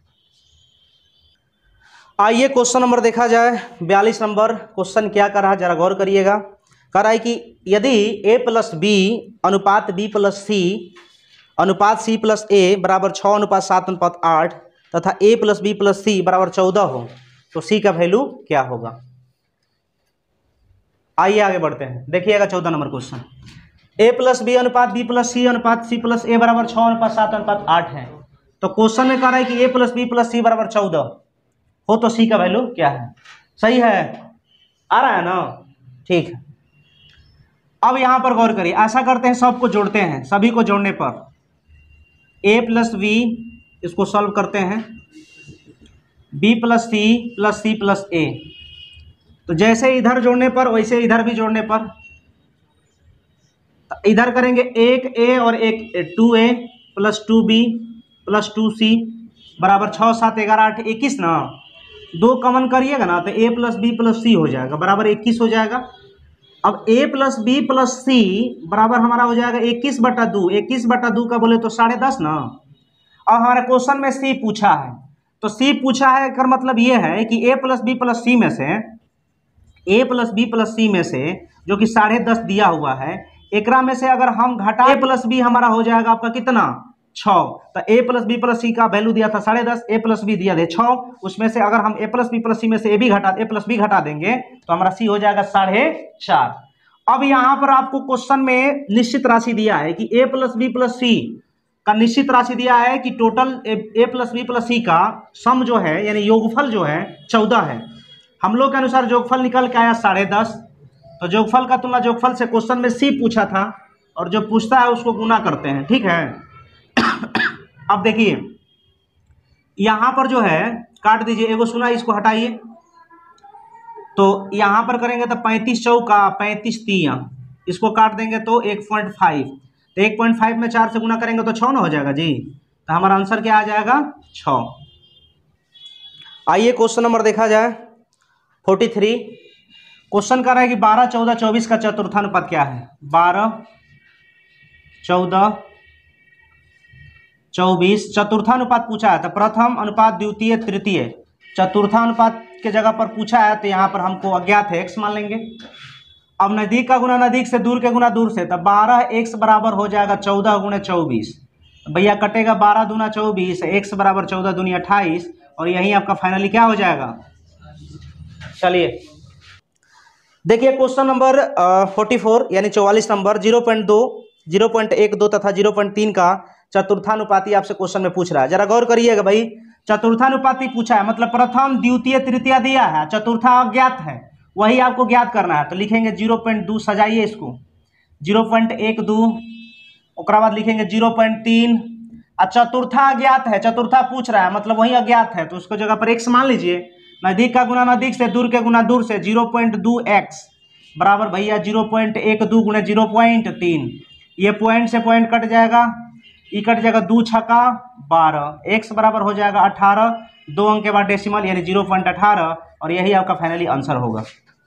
आइए क्वेश्चन नंबर देखा जाए, बयालीस नंबर क्वेश्चन क्या कर रहा है, जरा गौर करिएगा। कह रहा है कि यदि a प्लस बी अनुपात b प्लस सी अनुपात c प्लस a बराबर छः अनुपात सात अनुपात आठ तथा a plus B plus c बराबर चौदह हो तो c का वैल्यू क्या होगा। आइए आगे बढ़ते हैं, देखिएगा चौदह number question, a plus B अनुपात बी प्लस सी अनुपात सी प्लस ए बराबर छः अनुपात सात अनुपात आठ है। तो क्वेश्चन में कह रहा है कि a plus B plus c बराबर चौदह हो तो c का वैल्यू क्या है। सही है, आ रहा है ना, ठीक है। अब यहां पर गौर करिए, ऐसा करते हैं, सबको जोड़ते हैं, सभी को जोड़ने पर a प्लस बी, इसको सॉल्व करते हैं, b plus c plus c plus a, तो जैसे इधर जोड़ने पर वैसे इधर भी जोड़ने पर, इधर करेंगे एक a और एक two a plus two b plus two c बराबर छः सात ग्यारह आठ इक्कीस ना, दो कॉमन करिएगा ना तो a plus B plus c हो जाएगा बराबर इक्कीस हो जाएगा। अब a plus B plus c बराबर हमारा हो जाएगा इक्कीस बटा दो, इक्कीस बटा दो का बोले तो साढ़े दस ना। अब हमारे क्वेश्चन में c पूछा है, तो c पूछा है कर मतलब ये है कि a plus B plus c में से, a plus B plus c में से जो कि साढ़े दस दिया हुआ है, एकरा में से अगर हम घटा a प्लस बी हमारा हो जाएगा आपका कितना छः, तो a plus B plus c का वैल्यू दिया था साढ़े दस, ए प्लस बी दिया थे छः, उसमें से अगर हम a plus B plus c में से ए भी घटा ए प्लस बी घटा देंगे तो हमारा c हो जाएगा साढ़े चार। अब यहाँ पर आपको क्वेश्चन में निश्चित राशि दिया है कि a plus B plus c का निश्चित राशि दिया है कि total a plus B plus c का सम जो है यानी योगफल जो है चौदह है। हम लोग के अनुसार योगफल निकल के आया साढ़े दस, तो योगफल का तुलना योगफल से क्वेश्चन में c पूछा था और जो पूछता है उसको गुना करते हैं, ठीक है। अब देखिए यहां पर जो है काट दीजिए, एगो सुना इसको हटाइए, तो यहां पर करेंगे तो पैंतीस चौका पैंतीस तिया, इसको काट देंगे तो एक पॉइंट फाइव, तो एक पॉइंट फाइव में चार से गुना करेंगे तो छः ना हो जाएगा जी, तो हमारा आंसर क्या आ जाएगा छः। आइए क्वेश्चन नंबर देखा जाए फोर्टी थ्री, क्वेश्चन कर रहा है कि बारह चौदह चौबीस का चतुर्थानुपात क्या है। बारह चौदह चौबीस चतुर्थानुपात पूछा है, तो प्रथम अनुपात द्वितीय तृतीय, चतुर्थानुपात के जगह पर पूछा है तो यहाँ पर हमको अज्ञात है x मान लेंगे। अब नजदीक का गुना नजदीक से, दूर के गुना दूर से, तो बारह एक्स बराबर हो जाएगा चौदह गुणे चौबीस, भैया कटेगा बारह दूना चौबीस, एक्स बराबर चौदह दूनी अट्ठाईस, और यही आपका फाइनली क्या हो जाएगा। चलिए देखिए क्वेश्चन नंबर फोर्टी फोर यानी चौवालीस नंबर, जीरो पॉइंट दो जीरो पॉइंट एक दो तथा जीरो पॉइंट तीन का चतुर्थानुपाती आपसे क्वेश्चन में पूछ रहा है। जरा गौर करिएगा भाई, चतुर्थानुपाती पूछा है मतलब प्रथम द्वितीय तृतीय दिया है, चतुर्था अज्ञात है, वही आपको ज्ञात करना है। तो लिखेंगे जीरो पॉइंट दो, सजाइए इसको, जीरो पॉइंट एक दो, उसके बाद लिखेंगे जीरो पॉइंट तीन, और चतुर्था अज्ञात है, चतुर्था पूछ रहा है मतलब वही अज्ञात है, तो उसको जगह पर एक्स मान लीजिए, नजदीक का गुना नजदीक से, दूर के गुना दूर से, जीरो पॉइंट दो एक्स बराबर भैया जीरो पॉइंट एक दो गुणे जीरो पॉइंट तीन, ये पॉइंट से पॉइंट कट जाएगा, ई कट जाएगा, दो छक्का बारह, एक्स बराबर हो जाएगा अठारह, दो अंक के बाद डेसिमल यानी जीरो पॉइंट अठारह, और यही आपका फाइनली आंसर होगा।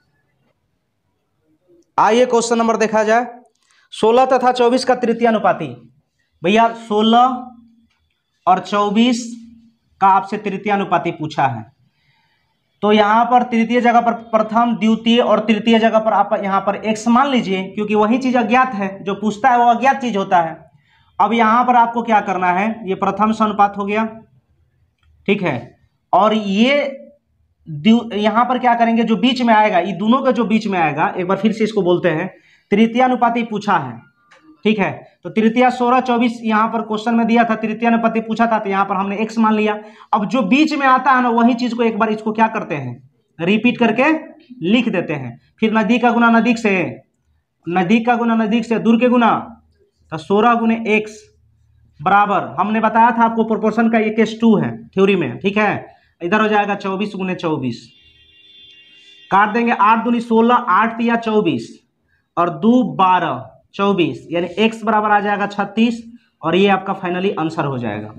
आइए क्वेश्चन नंबर देखा जाए। सोलह तथा चौबीस का तृतीय अनुपाती। भैया सोलह और चौबीस का आपसे तृतीय अनुपाती पूछा है, तो यहाँ पर तृतीय जगह पर प्रथम, द्वितीय और तृतीय जगह पर आप यहाँ पर एक्स मान लीजिए, क्योंकि वही चीज अज्ञात है, जो पूछता है वो अज्ञात चीज होता है। अब यहाँ पर आपको क्या करना है, ये प्रथम अनुपात हो गया, ठीक है, और ये यहाँ पर क्या करेंगे, जो बीच में आएगा, ये दोनों के जो बीच में आएगा, एक बार फिर से इसको बोलते हैं, तृतीय अनुपाती पूछा है, ठीक है। तो तृतीय सोलह चौबीस यहाँ पर क्वेश्चन में दिया था, तृतीय अनुपाती पूछा था, तो यहाँ पर हमने एक्स मान लिया। अब जो बीच में आता है ना, वही चीज को एक बार इसको क्या करते हैं, रिपीट करके लिख देते हैं। फिर नजदीक का गुना नजदीक से, नजदीक का गुना नजदीक से, दूर के गुना, तो सोलह गुने एक्स बराबर, हमने बताया था आपको प्रोपोर्शन का एक टू है थ्योरी में, ठीक है। इधर हो जाएगा चौबीस गुने चौबीस, काट देंगे, आठ दूनी सोलह, आठ तिया चौबीस, और दो बारह, चौबीस, यानी x बराबर आ जाएगा छत्तीस, और ये आपका फाइनली आंसर हो जाएगा।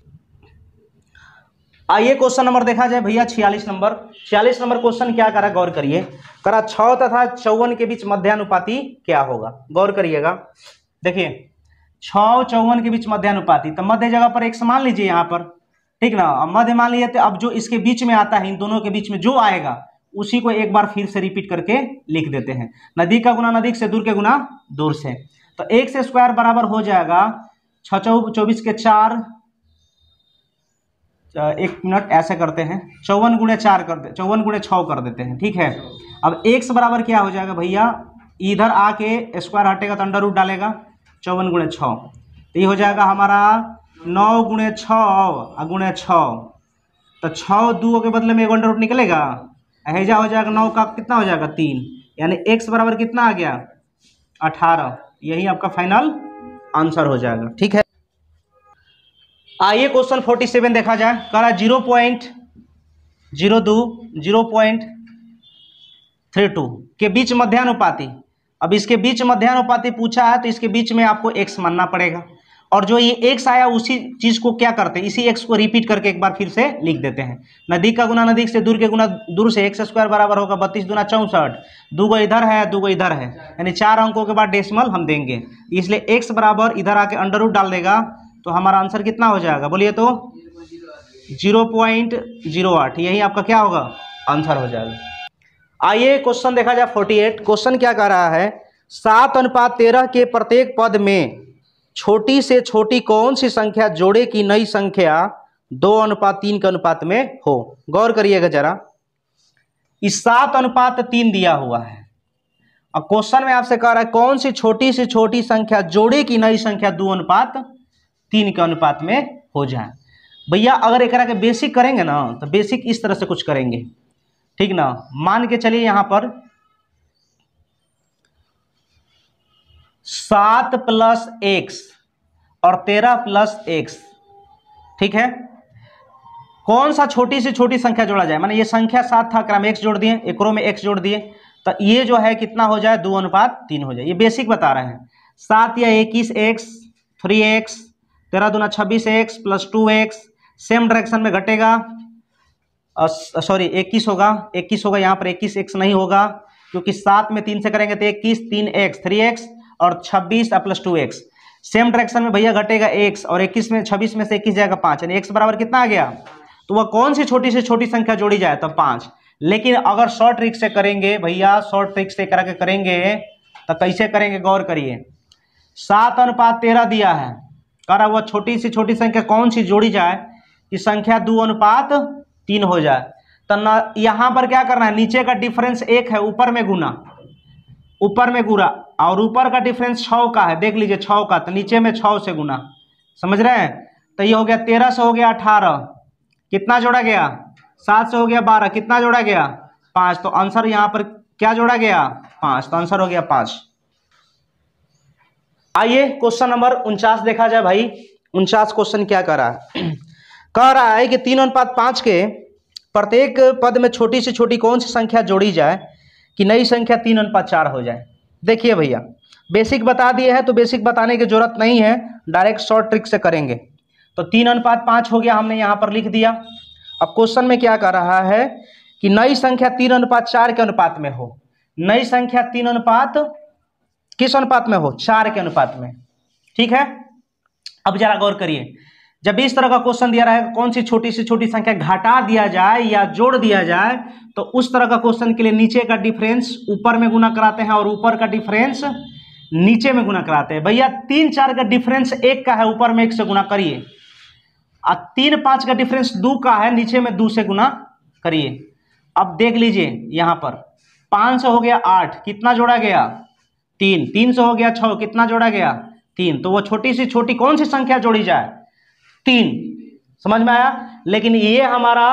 आइए क्वेश्चन नंबर देखा जाए भैया छियालीस नंबर। छियालीस नंबर क्वेश्चन क्या करा, गौर करिए, करा छह तथा चौवन के बीच मध्यानुपाती क्या होगा, गौर करिएगा। देखिए छह चौवन के बीच मध्यानुपाती, तो मध्य जगह पर x मान लीजिए यहाँ पर, ठीक ना, अब मध्य मान लीजिए। तो अब जो इसके बीच में आता है, इन दोनों के बीच में जो आएगा, उसी को एक बार फिर से रिपीट करके लिख देते हैं। नजदीक का गुना नजदीक से, दूर के गुना दूर से, तो एक से स्क्वायर बराबर हो जाएगा छः चौ चौबीस के चार, एक मिनट ऐसे करते हैं, चौवन गुणे चार कर दे, चौवन गुणे छः कर देते हैं, ठीक है। अब एक्स बराबर क्या हो जाएगा भैया, इधर आके स्क्वायर हटेगा तो अंडर रूट डालेगा, चौवन गुणे छः, तो ये हो जाएगा हमारा नौ गुणे छः गुणे छः, तो छः दो के बदले में एक अंडर रूट निकलेगा, हैजा हो जाएगा, नौ का कितना हो जाएगा तीन, यानी x बराबर कितना आ गया अठारह, यही आपका फाइनल आंसर हो जाएगा, ठीक है। आइए क्वेश्चन सैंतालीस देखा जाए। करा जीरो पॉइंट जीरो दो जीरो पॉइंट थ्री टू के बीच मध्यानुपाती। अब इसके बीच मध्यानुपाती पूछा है, तो इसके बीच में आपको x मानना पड़ेगा, और जो ये x आया उसी चीज को क्या करते हैं, इसी x को रिपीट करके एक बार फिर से लिख देते हैं। नजदीक का गुना नजदीक से, दूर के गुना दूर से, एक्स स्क्वायर बराबर होगा बत्तीस दूना चौंसठ, दो गो इधर है दो गो इधर है, यानी चार अंकों के बाद डेसिमल हम देंगे, इसलिए x बराबर इधर आके अंडर रूट डाल देगा, तो हमारा आंसर कितना हो जाएगा, बोलिए तो जीरो पॉइंट जीरो आठ, यही आपका क्या होगा आंसर हो जाएगा। आइए क्वेश्चन देखा जाए अड़तालीस। क्वेश्चन क्या कह रहा है, सात अनुपात तेरह के प्रत्येक पद में छोटी से छोटी कौन सी संख्या जोड़े की नई संख्या दो अनुपात तीन के अनुपात में हो। गौर करिएगा जरा, इस सात अनुपात तीन दिया हुआ है, अब क्वेश्चन में आपसे कह रहा है कौन सी छोटी से छोटी संख्या जोड़े की नई संख्या दो अनुपात तीन के अनुपात में हो जाए। भैया अगर एक के बेसिक करेंगे ना, तो बेसिक इस तरह से कुछ करेंगे, ठीक ना। मान के चलिए यहां पर सात प्लस एक्स और तेरह प्लस एक्स, ठीक है। कौन सा छोटी से छोटी संख्या जोड़ा जाए, माने ये संख्या सात था, क्रम एक्स जोड़ दिए, एकरो में एक्स जोड़ दिए, तो ये जो है कितना हो जाए, दो अनुपात तीन हो जाए। ये बेसिक बता रहे हैं। सात या इक्कीस एक्स, थ्री एक्स, तेरह दूना छब्बीस x plus two x, same direction में घटेगा, सॉरी इक्कीस होगा, इक्कीस होगा, यहाँ पर इक्कीस एक्स नहीं होगा, क्योंकि सात में तीन से करेंगे तो इक्कीस, तीन एक्स, थ्री एक्स और छब्बीस plus two x, same direction में भैया घटेगा एक्स, और इक्कीस में छब्बीस में से इक्कीस जाएगा पाँच, यानी एक्स बराबर कितना आ गया, तो वह कौन सी छोटी से छोटी संख्या जोड़ी जाए, तो पाँच। लेकिन अगर शॉर्ट ट्रिक से करेंगे भैया, शॉर्ट ट्रिक से करके करेंगे तो कैसे करेंगे, गौर करिए। सात अनुपात तेरह दिया है, कह रहा वह छोटी सी छोटी संख्या कौन सी जोड़ी जाए कि संख्या दो अनुपात तीन हो जाए, तो न यहाँ पर क्या करना है, नीचे का डिफरेंस एक है, ऊपर में गुना, ऊपर में गुना, और ऊपर का डिफरेंस छः का है, देख लीजिए छः का, तो नीचे में छः से गुना, समझ रहे हैं। तो ये हो गया तेरह से हो गया अठारह, कितना जोड़ा गया, सात से हो गया बारह, कितना जोड़ा गया, पाँच, तो आंसर यहाँ पर क्या जोड़ा गया, पाँच, तो आंसर हो गया पाँच। आइए क्वेश्चन नंबर उनचास देखा जाए भाई। उनचास क्वेश्चन क्या कर रहा है, कह रहा है कि तीन अनुपात पाँच के प्रत्येक पद में छोटी से छोटी कौन सी संख्या जोड़ी जाए कि नई संख्या तीन अनुपात चार हो जाए। देखिए भैया बेसिक बता दिए हैं, तो बेसिक बताने की जरूरत नहीं है, डायरेक्ट शॉर्ट ट्रिक से करेंगे। तो तीन अनुपात पाँच हो गया, हमने यहाँ पर लिख दिया। अब क्वेश्चन में क्या कर रहा है कि नई संख्या तीन अनुपात चार के अनुपात में हो। नई संख्या तीन अनुपात किस अनुपात में हो? चार के अनुपात में। ठीक है, अब जरा गौर करिए, जब इस तरह का क्वेश्चन दिया रहा है कौन सी छोटी से छोटी संख्या घटा दिया जाए या जोड़ दिया जाए, तो उस तरह का क्वेश्चन के लिए नीचे का डिफरेंस ऊपर में गुना कराते हैं और ऊपर का डिफरेंस नीचे में गुना कराते हैं। भैया तीन चार का डिफरेंस एक का है, ऊपर में एक से गुना करिए, और तीन पांच का डिफरेंस दो का है, नीचे में दो से गुना करिए। अब देख लीजिए यहाँ पर पाँच सौ हो गया आठ, कितना जोड़ा गया? तीन। तीन सौ हो गया छः, कितना जोड़ा गया? तीन। तो वो छोटी सी छोटी कौन सी संख्या जोड़ी जाए? तीन। समझ में आया? लेकिन ये हमारा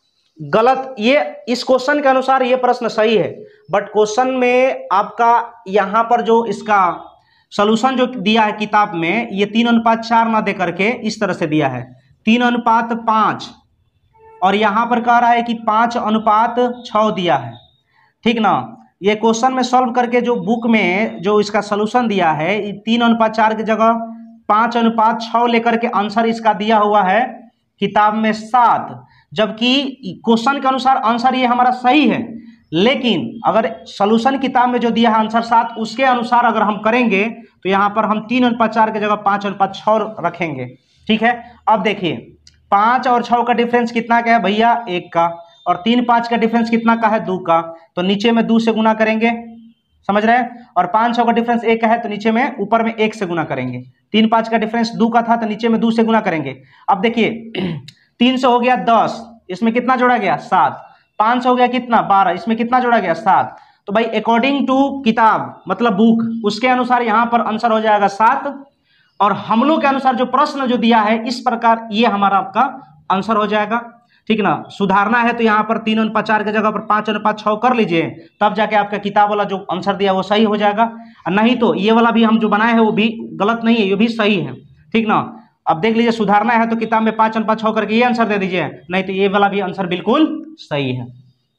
गलत, ये इस क्वेश्चन के अनुसार ये प्रश्न सही है, बट क्वेश्चन में आपका यहाँ पर जो इसका सॉल्यूशन जो दिया है किताब में, ये तीन अनुपात चार ना दे करके इस तरह से दिया है तीन अनुपात पाँच, और यहाँ पर कह रहा है कि पाँच अनुपात छः दिया है। ठीक ना? ये क्वेश्चन में सॉल्व करके जो बुक में जो इसका सॉल्यूशन दिया है, तीन अनुपात चार की जगह पाँच अनुपात छः लेकर के आंसर इसका दिया हुआ है किताब में सात, जबकि क्वेश्चन के अनुसार आंसर ये हमारा सही है, लेकिन अगर सॉल्यूशन किताब में जो दिया है आंसर सात, उसके अनुसार अगर हम करेंगे तो यहाँ पर हम तीन अनुपात चार की जगह पाँच अनुपात छः रखेंगे। ठीक है, अब देखिए पाँच और छः का डिफरेंस कितना का है भैया? एक का। और तीन पाँच का डिफरेंस कितना का है? दो का। तो नीचे में दो से गुना करेंगे, समझ रहे हैं? और पाँच छः का डिफरेंस एक का है, तो नीचे में ऊपर में एक से गुना करेंगे। तीन पाँच का डिफरेंस दो का था, तो नीचे में दो से गुना करेंगे। अब देखिए तीन सौ हो गया दस, इसमें कितना जोड़ा गया? सात। पाँच सौ हो गया कितना? बारह, इसमें कितना जोड़ा गया? सात। तो भाई अकॉर्डिंग टू किताब मतलब बुक, उसके अनुसार यहाँ पर आंसर हो जाएगा सात, और हम लोग के अनुसार जो प्रश्न जो दिया है इस प्रकार ये हमारा आपका आंसर हो जाएगा। ठीक ना? सुधारना है तो यहाँ पर तीन अनुपात चार की जगह पर पाँच अनुपात छः कर लीजिए, तब जाके आपका किताब वाला जो आंसर दिया वो सही हो जाएगा। और नहीं तो ये वाला भी हम जो बनाए हैं वो भी गलत नहीं है, ये भी सही है। ठीक ना? अब देख लीजिए, सुधारना है तो किताब में पाँच अनुपात छः करके ये आंसर दे दीजिए, नहीं तो ये वाला भी आंसर बिल्कुल सही है।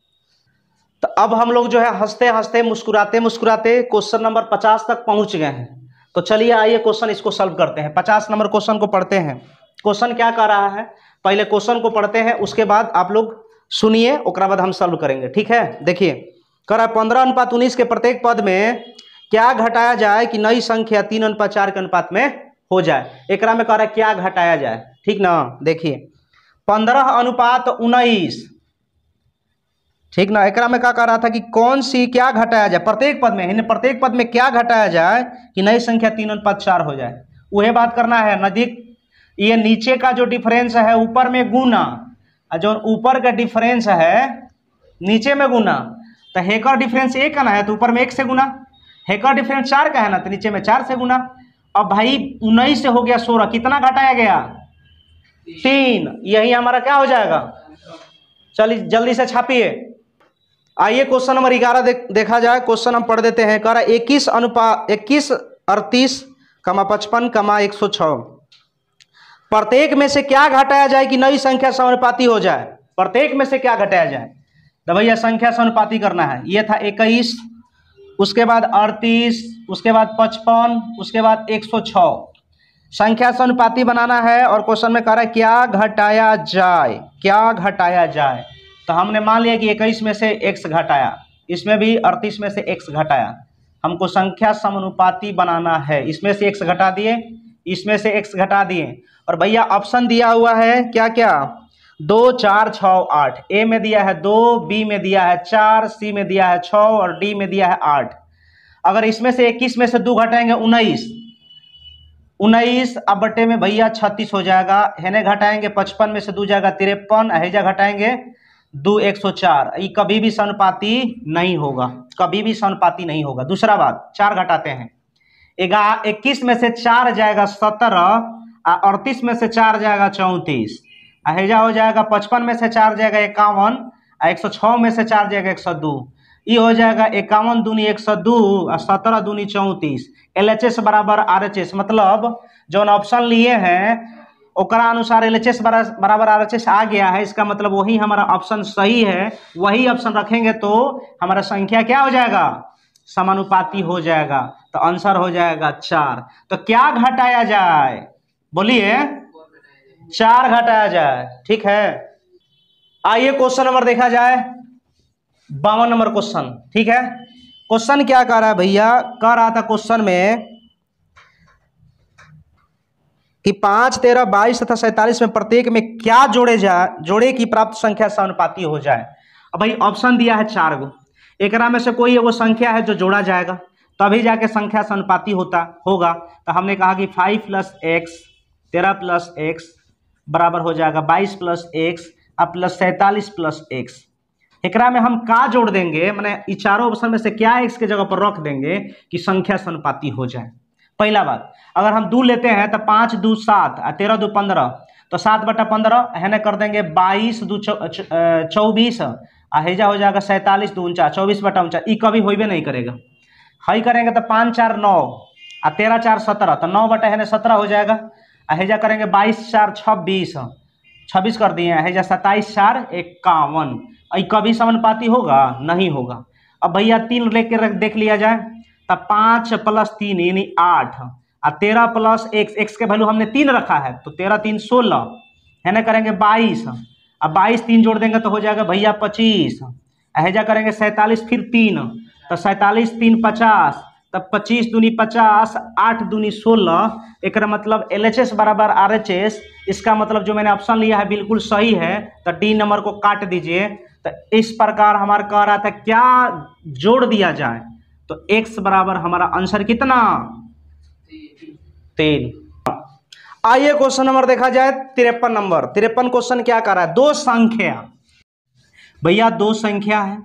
तो अब हम लोग जो है हंसते हंसते मुस्कुराते मुस्कुराते क्वेश्चन नंबर पचास तक पहुंच गए हैं। तो चलिए आइए क्वेश्चन इसको सॉल्व करते हैं। पचास नंबर क्वेश्चन को पढ़ते हैं। क्वेश्चन क्या कर रहा है, पहले क्वेश्चन को पढ़ते हैं, उसके बाद आप लोग सुनिए, उसके बाद हम सॉल्व करेंगे। ठीक है, देखिए कह रहा है पंद्रह अनुपात उन्नीस के प्रत्येक पद में क्या घटाया जाए कि नई संख्या तीन अनुपात चार के अनुपात में हो जाए। एक में कह रहा है क्या घटाया जाए। ठीक ना? देखिए पंद्रह अनुपात उन्नीस, ठीक ना? एक में क्या कह रहा था कि कौन सी क्या घटाया जाए प्रत्येक पद में, प्रत्येक पद में क्या घटाया जाए कि नई संख्या तीन अनुपात चार हो जाए। वह बात करना है। नजदीक ये नीचे का जो डिफरेंस है ऊपर में गुना, जो ऊपर का डिफरेंस है नीचे में गुना, तो हेकर डिफरेंस एक का ना है तो ऊपर में एक से गुना, हेकर डिफरेंस चार का है ना तो नीचे में चार से गुना। अब भाई उन्नीस से हो गया सोलह, कितना घटाया गया? तीन। यही हमारा क्या हो जाएगा? चलिए जल्दी से छापिए। आइए क्वेश्चन नंबर ग्यारह देख, देखा जाए। क्वेश्चन हम पढ़ देते हैं। कह रहा इक्कीस अनुपात इक्कीस अड़तीस कमा पचपन कमा एक सौ छः, प्रत्येक में से क्या घटाया जाए कि नई संख्या समानुपाती हो जाए। प्रत्येक में से क्या घटाया जाए? तो भैया संख्या समानुपाती करना है। ये था इक्कीस, उसके बाद अड़तीस, उसके बाद पचपन, उसके बाद एक सौ छः। संख्या समानुपाती बनाना है और क्वेश्चन में कह रहा है क्या घटाया जाए, क्या घटाया जाए। तो हमने मान लिया कि इक्कीस में से एक्स घटाया, इसमें भी अड़तीस में से एक्स घटाया। हमको संख्या समानुपाती बनाना है। इसमें से एक्स घटा दिए, इसमें से एक्स घटा दिए, और भैया ऑप्शन दिया हुआ है क्या क्या? दो, चार, छः, आठ। ए में दिया है दो, बी में दिया है चार, सी में दिया है छः और डी में दिया है आठ। अगर इसमें से इक्कीस में से दो घटाएंगे उन्नीस, उन्नीस अब बटे में भैया छत्तीस हो जाएगा। हेने घटाएंगे पचपन में से दो जाएगा तिरपन, हेजा घटाएंगे दो एक सौ चार। ये कभी भी समानुपाती नहीं होगा, कभी भी समानुपाती नहीं होगा। दूसरा बात, चार घटाते हैं, इक्कीस में से चार जाएगा सत्रह, अड़तीस में से चार जाएगा चौंतीस, हेजा हो जाएगा पचपन में से चार जाएगा इक्यावन, एक सौ छः में से चार जाएगा एक सौ दो। ये हो जाएगा इक्यावन दूनी एक सौ दो और सत्रह दूनी चौंतीस। एल एच एस बराबर आर एच एस, मतलब जो ऑप्शन लिए हैं ओकरा अनुसार एल एच एस बराबर आर एच एस आ गया है। इसका मतलब वही हमारा ऑप्शन सही है, वही ऑप्शन रखेंगे तो हमारा संख्या क्या हो जाएगा? समानुपाती हो जाएगा। तो आंसर हो जाएगा चार। तो क्या घटाया जाए? बोलिए। चार घटाया जाए। ठीक है, आइए क्वेश्चन नंबर देखा जाए, बावन नंबर क्वेश्चन। ठीक है, क्वेश्चन क्या कह रहा है भैया, कह रहा था क्वेश्चन में कि पांच, तेरह, बाईस तथा सैंतालीस में प्रत्येक में क्या जोड़े जाए जोड़े की प्राप्त संख्या समानुपाती हो जाए। अब भाई ऑप्शन दिया है चार गो, एक में से कोई वो संख्या है जो जोड़ा जाएगा तभी जाके संख्या समानुपाती होता होगा। तो हमने कहा कि फाइव प्लस एक्स, तेरह प्लस एक्स बराबर हो जाएगा बाईस प्लस एक्स और प्लस सैंतालीस प्लस एक्स। एकरा में हम का जोड़ देंगे, मैंने ये चारों ऑप्शन में से क्या एक्स के जगह पर रख देंगे कि संख्या समानुपाती हो जाए। पहला बात, अगर हम दो लेते हैं तो पाँच दो सात और तेरह दो पंद्रह, तो सात बटा पंद्रह है ना कर देंगे बाईस दो चौबीस, हेजा हो जाएगा सैंतालीस दो उनचास, चौबीस बटा उनचास, ये कभी होइबे नहीं करेगा। हई करेंगे तो पाँच चार नौ और तेरह चार सत्रह, तो नौ बटा है ना सत्रह हो जाएगा। हेजा करेंगे बाईस चार छब्बीस, छब्बीस कर दिए, हेजा सत्ताईस चार इक्यावन, ये कभी समानुपाती होगा नहीं होगा। अब भैया तीन लेके रख देख लिया जाए, तब पाँच प्लस तीन यानी आठ और तेरह प्लस एक्स, एक्स के वैल्यू हमने तीन रखा है तो तेरह तीन सोलह, है ना करेंगे बाईस, अब बाईस तीन जोड़ देंगे तो हो जाएगा भैया पच्चीस। हेजा करेंगे सैंतालीस फिर तीन, तो सैंतालीस तीन पचास, तब पच्चीस दूनी पचास, आठ दूनी सोलह, एक मतलब एल एच एस बराबर आर एच एस। इसका मतलब जो मैंने ऑप्शन लिया है बिल्कुल सही है, तो डी नंबर को काट दीजिए। तो इस प्रकार हमारा कह रहा था क्या जोड़ दिया जाए, तो x बराबर हमारा आंसर कितना, तीन। आइए क्वेश्चन नंबर देखा जाए तिरपन नंबर। तिरपन क्वेश्चन क्या कर रहा है, दो संख्या, भैया दो संख्या है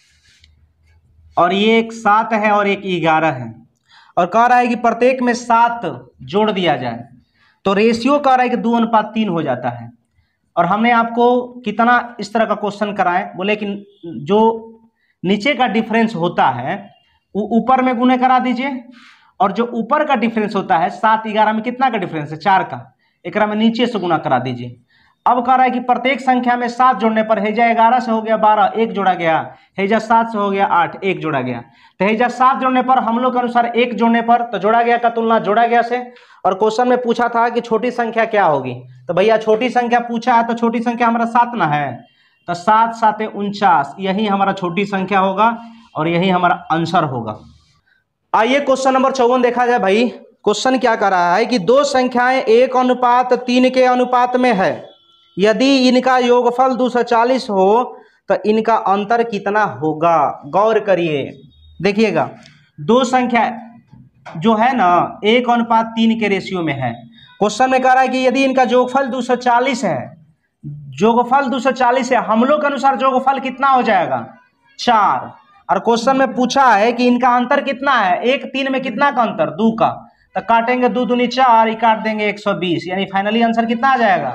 और ये एक सात है और एक ग्यारह है, और कह रहा है कि प्रत्येक में सात जोड़ दिया जाए, तो रेशियो कह रहा है कि दो अनुपात तीन हो जाता है। और हमने आपको कितना इस तरह का क्वेश्चन कराए, बोले कि जो नीचे का डिफरेंस होता है वो ऊपर में गुने करा दीजिए, और जो ऊपर का डिफरेंस होता है सात ग्यारह में कितना का डिफरेंस है, चार का, एक में नीचे से गुना करा दीजिए। अब कह रहा है कि प्रत्येक संख्या में सात जोड़ने पर हेजा ग्यारह से हो गया बारह, एक जोड़ा गया, हेजा सात से हो गया आठ, एक जोड़ा गया। तो हेजा सात जोड़ने पर हम लोग के अनुसार एक जोड़ने पर, तो जोड़ा गया का तुलना जोड़ा गया से। और क्वेश्चन में पूछा था कि छोटी संख्या क्या होगी, तो भैया छोटी संख्या पूछा है तो छोटी संख्या हमारा सात ना है, तो सात सात उनचास, यही हमारा छोटी संख्या होगा और यही हमारा आंसर होगा। आइए क्वेश्चन नंबर चौवन देखा जाए। भाई क्वेश्चन क्या कर रहा है कि दो संख्याएं एक अनुपात तीन के अनुपात में है, यदि इनका योगफल दो सौ चालीस हो तो इनका अंतर कितना होगा। गौर करिए, देखिएगा दो संख्या जो है ना एक अनुपात तीन के रेशियो में है। क्वेश्चन में कह रहा है कि यदि इनका योगफल दो सौ चालीस है, योगफल दो सौ चालीस है, हम लोग के अनुसार योगफल कितना हो जाएगा, चार। और क्वेश्चन में पूछा है कि इनका अंतर कितना है, एक तीन में कितना का अंतर, दो का, तो काटेंगे दो दूनी चार, ही काट देंगे एक सौ बीस, यानी फाइनली आंसर कितना आ जाएगा।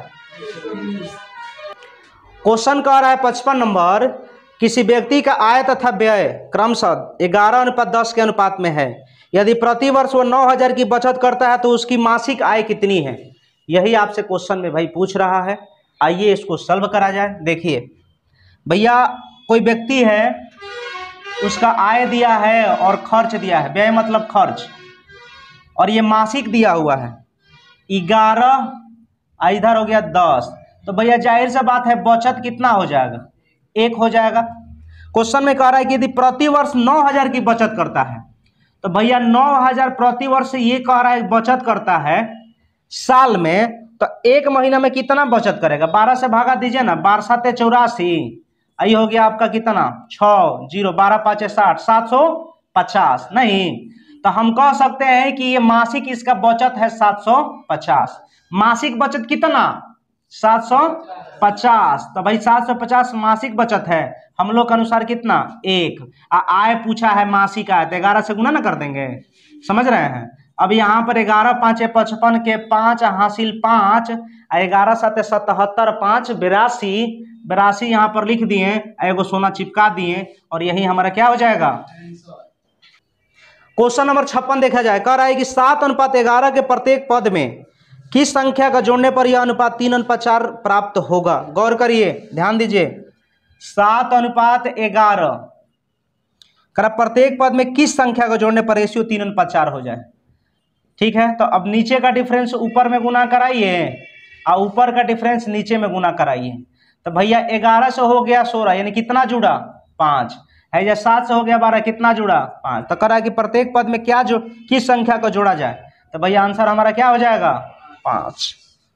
क्वेश्चन कह रहा है पचपन नंबर, किसी व्यक्ति का आय तथा व्यय क्रमशः ग्यारह अनुपात दस के अनुपात में है, यदि प्रति वर्ष वो नौ हजार की बचत करता है तो उसकी मासिक आय कितनी है। यही आपसे क्वेश्चन में भाई पूछ रहा है। आइए इसको सॉल्व करा जाए। देखिए भैया कोई व्यक्ति है, उसका आय दिया है और खर्च दिया है, व्यय मतलब खर्च, और ये मासिक दिया हुआ है ग्यारह, इधर हो गया दस, तो भैया जाहिर सा बात है बचत कितना हो जाएगा, एक हो जाएगा। क्वेश्चन में कह रहा है कि यदि प्रति वर्ष नौ हजार की बचत करता है, तो भैया नौ हजार प्रति वर्ष ये कह रहा है बचत करता है साल में, तो एक महीना में कितना बचत करेगा, बारह से भागा दीजिए ना, बारह सात चौरासी, आई हो गया आपका कितना, छः, जीरो, बारह पाँच साठ, सात सौ पचास। नहीं तो हम कह सकते हैं कि ये मासिक इसका बचत है सात सौ पचास। मासिक बचत कितना, सात सौ पचास। तो भाई सात सौ पचास मासिक बचत है, हम लोग के अनुसार कितना, एक। आय पूछा है मासिक आय, तो ग्यारह से गुना ना कर देंगे, समझ रहे हैं। अब यहाँ पर ग्यारह पाँच पचपन के पाँच हासिल पाँच, ग्यारह सात सतहत्तर, पाँच बिरासी, बिरासी यहाँ पर लिख दिए, एगो सोना चिपका दिए, और यही हमारा क्या हो जाएगा। क्वेश्चन नंबर छप्पन देखा जाए। कह रहा है कि सात अनुपात ग्यारह के प्रत्येक पद में किस संख्या का जोड़ने पर यह अनुपात तीन अनुपात चार प्राप्त होगा। गौर करिए, ध्यान दीजिए, सात अनुपात ग्यारह कर प्रत्येक पद में किस संख्या का जोड़ने पर रेशियो तीन अनुपात चार हो जाए। ठीक है, तो अब नीचे का डिफरेंस ऊपर में गुना कराइए और ऊपर का डिफरेंस नीचे में गुना कराइए, तो भैया ग्यारह से हो गया सोलह, यानी कितना जुड़ा, पांच है। या सात से हो गया बारह, कितना जुड़ा, पांच। तो कह रहा है कि प्रत्येक पद में क्या जो किस संख्या को जोड़ा जाए, तो भैया आंसर हमारा क्या हो जाएगा, पांच।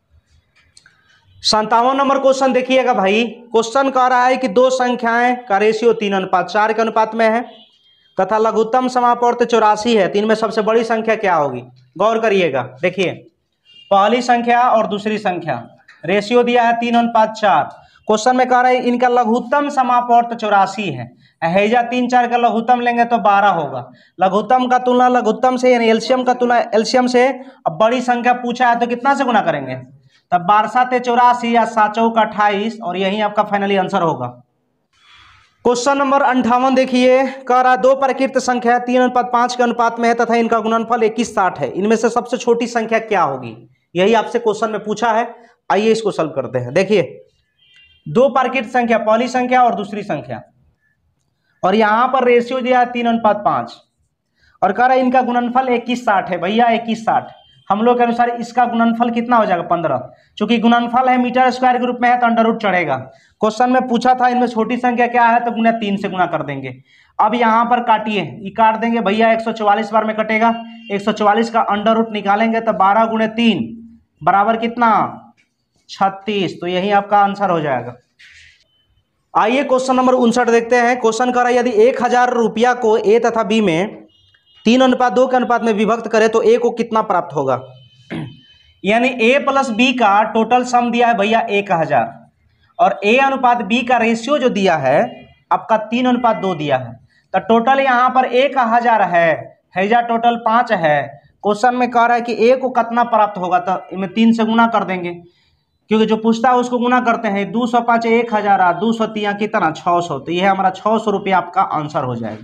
संतावन नंबर क्वेश्चन देखिएगा भाई। क्वेश्चन कह रहा है कि दो संख्याएं का रेशियो तीन अनुपात चार के अनुपात में है तथा लघुत्तम समापवर्त चौरासी है, तीन में सबसे बड़ी संख्या क्या होगी। गौर करिएगा, देखिए पहली संख्या और दूसरी संख्या, रेशियो दिया है तीन अनुपात चार। क्वेश्चन में कह रहा है इनका लघुत्तम समापवर्त चौरासी है। हैजा तीन चार का लघुत्तम लेंगे तो बारह होगा। लघुत्तम का तुलना लघुत्तम से यानी एलसीएम का तुलना एलसीएम से। अब बड़ी संख्या पूछा है तो कितना से गुना करेंगे, तब बारह सात चौरासी या सात चौक अट्ठाईस, और यही आपका फाइनली आंसर होगा। क्वेश्चन नंबर अंठावन देखिए, कह रहा दो प्रकृत संख्या तीन अनुपात पांच के अनुपात में है तथा इनका गुणनफल इक्कीस साठ है, इनमें से सबसे छोटी संख्या क्या होगी। यही आपसे क्वेश्चन में पूछा है। आइए इसको सॉल्व करते हैं। देखिए दो प्रकृत संख्या, पहली संख्या और दूसरी संख्या, और यहां पर रेशियो दिया है तीन अनुपात पांच, और कह रहा है इनका गुणनफल इक्कीस साठ है। भैया इक्कीस साठ हम लोग के अनुसार इसका गुणनफल कितना हो जाएगा, पंद्रह। चूंकि गुणनफल है मीटर स्क्वायर के रूप में है तो अंडर रूट चढ़ेगा। क्वेश्चन में पूछा था इनमें छोटी संख्या क्या है, तो गुना तीन से गुना कर देंगे। अब यहां पर काटिए, ये काट देंगे भैया, एक सौ चौवालीस बार में कटेगा। एक सौ चौवालीस का अंडर रूट निकालेंगे तो बारह गुणे तीन बराबर कितना, छत्तीस। तो यही आपका आंसर हो जाएगा। आइए क्वेश्चन नंबर उनसठ देखते हैं। क्वेश्चन कर रहा है यदि एक हजार रुपया को ए तथा बी में तीन अनुपात दो के अनुपात में विभक्त करें तो ए को कितना प्राप्त होगा। यानी ए प्लस बी का टोटल सम दिया है भैया एक हजार, और ए अनुपात बी का रेशियो जो दिया है आपका तीन अनुपात दो दिया है। तो टोटल यहां पर एक हजार है, हैजा टोटल पांच है। क्वेश्चन में कह रहा है कि ए को कितना प्राप्त होगा, तो इनमें तीन से गुना कर देंगे, क्योंकि जो पूछता है उसको गुना करते हैं। दो सौ पांच एक हजार, दो सौ तिया कितना, छह सौ। तो यह हमारा छह सौ रुपया आपका आंसर हो जाएगा।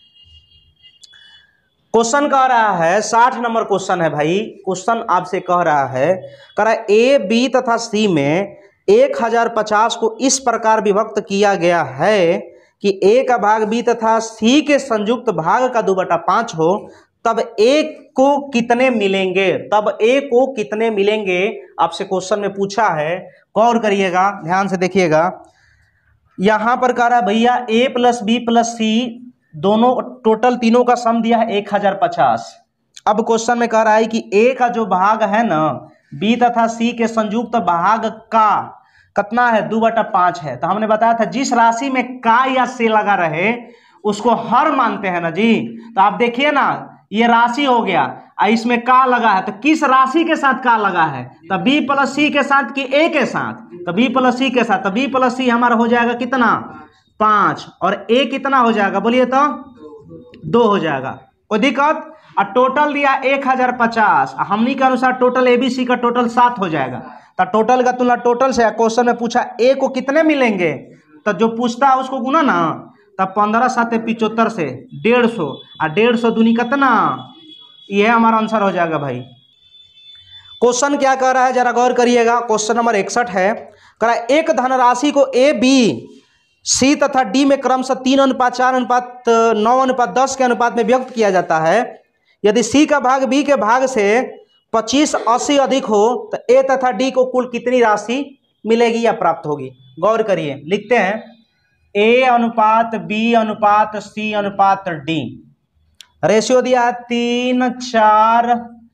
क्वेश्चन कह रहा है साठ नंबर क्वेश्चन है भाई। क्वेश्चन आपसे कह रहा है, कह रहा है ए बी तथा सी में एक हजार पचास को इस प्रकार विभक्त किया गया है कि ए का भाग बी तथा सी के संयुक्त भाग का दो बटा पांच हो, तब ए को कितने मिलेंगे। तब ए को कितने मिलेंगे आपसे क्वेश्चन में पूछा है। गौर करिएगा, ध्यान से देखिएगा। यहां पर कह रहा है भैया ए प्लस बी प्लस सी दोनों टोटल तीनों का सम दिया है एक हजार पचास। अब क्वेश्चन में कह रहा है कि ए का जो भाग है ना बी तथा सी के संयुक्त भाग का कितना है, दो बटा पांच है। तो हमने बताया था जिस राशि में का या से लगा रहे उसको हर मानते हैं ना जी। तो आप देखिए ना, ये राशि हो गया, इसमें का लगा है, तो किस राशि के साथ का लगा है, तो बी प्लस सी के साथ कि ए के साथ, तो बी प्लस सी के साथ। तो बी प्लस सी हमारा हो जाएगा कितना, पांच, और ए कितना हो जाएगा बोलिए तो, दो हो जाएगा। कोई दिक्कत। और टोटल दिया एक हजार पचास, हमनी के अनुसार टोटल एबीसी का टोटल सात हो जाएगा। तो टोटल का तुलना टोटल से, क्वेश्चन में पूछा ए को कितने मिलेंगे, तो जो पूछता है उसको गुना ना, तब पंद्रह सात पिचहत्तर से डेढ़ सौ, और डेढ़ सौ दूनी कितना, यह हमारा आंसर हो जाएगा भाई। क्वेश्चन क्या कह रहा है जरा गौर करिएगा। क्वेश्चन नंबर इकसठ है, कह रहा है एक धनराशि को ए बी सी तथा डी में क्रमशः तीन अनुपात चार अनुपात नौ अनुपात दस के अनुपात में व्यक्त किया जाता है। यदि सी का भाग बी के भाग से पच्चीस अस्सी अधिक हो तो ए तथा डी को कुल कितनी राशि मिलेगी या प्राप्त होगी। गौर करिए, लिखते हैं ए अनुपात बी अनुपात सी अनुपात डी, रेशियो दिया है तीन चार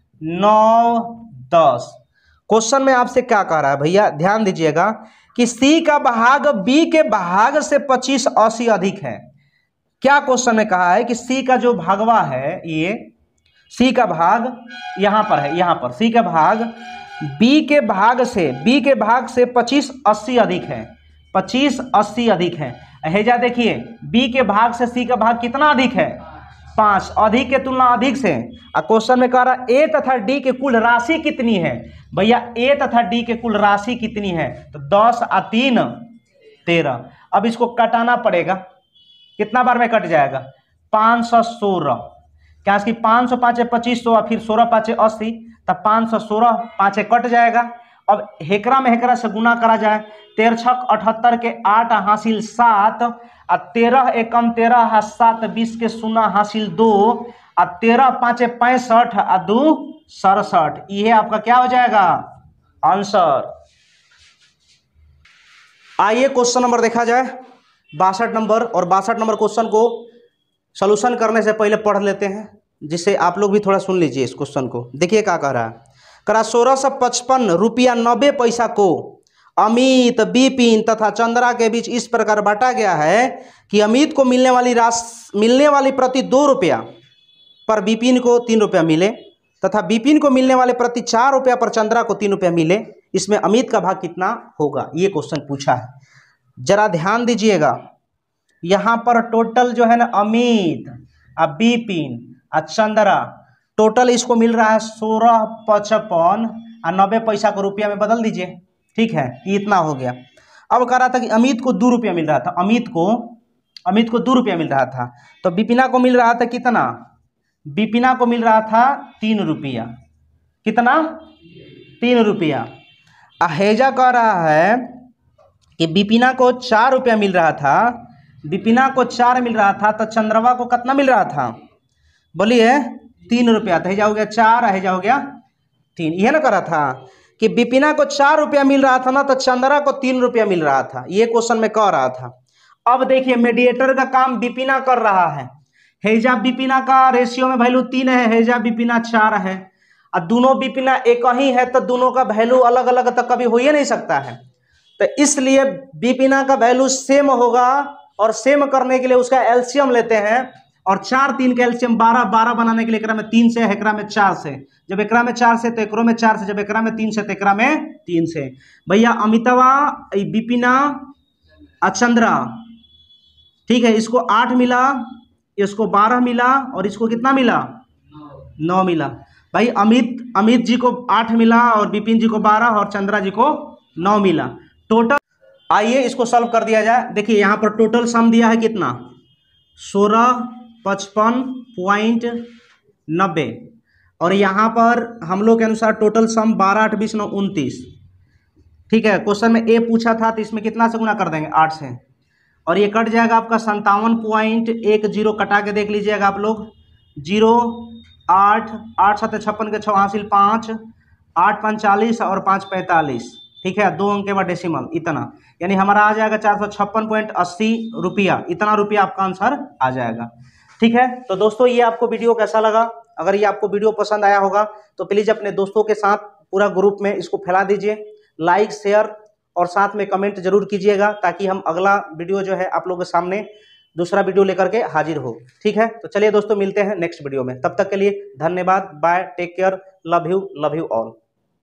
नौ दस। क्वेश्चन में आपसे क्या कह रहा है भैया, ध्यान दीजिएगा कि सी का भाग बी के भाग से पच्चीस अस्सी अधिक है। क्या क्वेश्चन में कहा है कि सी का जो भागवा है, ये सी का भाग यहां पर है, यहां पर सी का भाग बी के भाग से बी के भाग से पच्चीस अस्सी अधिक है, पच्चीस अस्सी अधिक है। हेजा देखिए बी के भाग से सी का भाग कितना अधिक है, पांच। अधिक के तुलना अधिक से। क्वेश्चन में कह रहा ए तथा डी के कुल राशि कितनी है। भैया ए तथा डी के कुल राशि कितनी है, तो दस आ तीन तेरह। अब इसको कटाना पड़ेगा, कितना बार में कट जाएगा, पाँच सौ सोलह। क्या इसकी पाँच सौ पाँचे पच्चीस सौ, फिर सोलह पाँचे अस्सी, तब पाँच सौ सोलह पाँचे कट जाएगा। अब हेकरा में हेकरा से गुना करा जाए, तेरह छक अठहत्तर के आठ हासिल सात, और तेरह एकम तेरह सात बीस के शून्य हासिल दो, और तेरह पाँचे पैंसठ और दो सड़सठ। यह आपका क्या हो जाएगा आंसर। आइए क्वेश्चन नंबर देखा जाए बासठ नंबर, और बासठ नंबर क्वेश्चन को सॉल्यूशन करने से पहले पढ़ लेते हैं, जिससे आप लोग भी थोड़ा सुन लीजिए इस क्वेश्चन को। देखिए क्या कह रहा है, करा सोलह सौ पचपन रुपया नब्बे पैसा को अमित, बिपिन तथा चंद्रा के बीच इस प्रकार बांटा गया है कि अमित को मिलने वाली राशि मिलने वाली प्रति दो रुपया पर बिपिन को तीन रुपया मिले तथा बिपिन को मिलने वाले प्रति चार रुपया पर चंद्रा को तीन रुपया मिले। इसमें अमित का भाग कितना होगा, ये क्वेश्चन पूछा है। जरा ध्यान दीजिएगा, यहाँ पर टोटल जो है ना अमित, अब बिपिन और चंद्रा, टोटल इसको मिल रहा है सोलह पचपन और नब्बे पैसा को रुपया में बदल दीजिए, ठीक है, ये इतना हो गया। अब कह रहा था कि अमित को दो रुपया मिल रहा था, अमित को अमित को दो रुपया मिल रहा था, तो बिपिना को मिल रहा था कितना, बिपिना को मिल रहा था तीन रुपया, कितना, तीन रुपया। अहेजा कह रहा है कि बिपिना को चार रुपया मिल रहा था, बिपिना को चार मिल रहा था, तो चंद्रवा को कितना मिल रहा था, बोलिए तीन रुपया। तो हेजा हो गया चार, हेजा हो गया तीन, यह ना कह रहा था कि बिपिना को चार रुपया मिल रहा था ना, तो चंद्रा को तीन रुपया मिल रहा था, ये क्वेश्चन में कह रहा था। अब देखिए मीडिएटर का काम बिपिना कर रहा है, हेजा बिपिना का रेशियो में वैल्यू तीन है, हेजा बिपिना चार है, और दोनों बिपिना एक ही है, तो दोनों का वैल्यू अलग अलग तो कभी हो ही नहीं सकता है, तो इसलिए बिपिना का वैल्यू सेम होगा, और सेम करने के लिए उसका एलसीएम लेते हैं, और चार तीन का एलसीएम बारह, बारह बनाने के लिए एकरा में तीन से, एकरा में चार से, जब एकरा में चार से तो एकरो में चार से, जब एकरा में तीन से तो एकरा में तीन से। भैया अमितवा, बिपिना और चंद्रा, ठीक है, इसको आठ मिला, इसको बारह मिला, और इसको कितना मिला, नौ मिला। भाई अमित अमित जी को आठ मिला, और बिपिन जी को बारह, और चंद्रा जी को नौ मिला टोटल। आइए इसको सॉल्व कर दिया जाए। देखिए यहाँ पर टोटल सम दिया है कितना, सोलह पचपन पॉइंट नब्बे, और यहाँ पर हम लोग के अनुसार टोटल सम बारह आठ बीस नौ उनतीस, ठीक है। क्वेश्चन में ए पूछा था, तो इसमें कितना से गुना कर देंगे, आठ से, और ये कट जाएगा आपका संतावन पॉइंट एक जीरो, कटा के देख लीजिएगा आप लोग, जीरो आठ आठ सत्तर छप्पन के छः हासिल पाँच, आठ पैंतालीस और पाँच पैंतालीस, ठीक है, दो अंक के बाद डेसिमल, इतना, यानी हमारा आ जाएगा चार सौ छप्पन पॉइंट अस्सी रुपया, इतना रुपया आपका आंसर आ जाएगा, ठीक है। तो दोस्तों ये आपको वीडियो कैसा लगा, अगर ये आपको वीडियो पसंद आया होगा तो प्लीज़ अपने दोस्तों के साथ पूरा ग्रुप में इसको फैला दीजिए, लाइक शेयर और साथ में कमेंट जरूर कीजिएगा, ताकि हम अगला वीडियो जो है आप लोगों के सामने दूसरा वीडियो लेकर के हाजिर हो, ठीक है। तो चलिए दोस्तों मिलते हैं नेक्स्ट वीडियो में, तब तक के लिए धन्यवाद, bye, take care, love you love you all.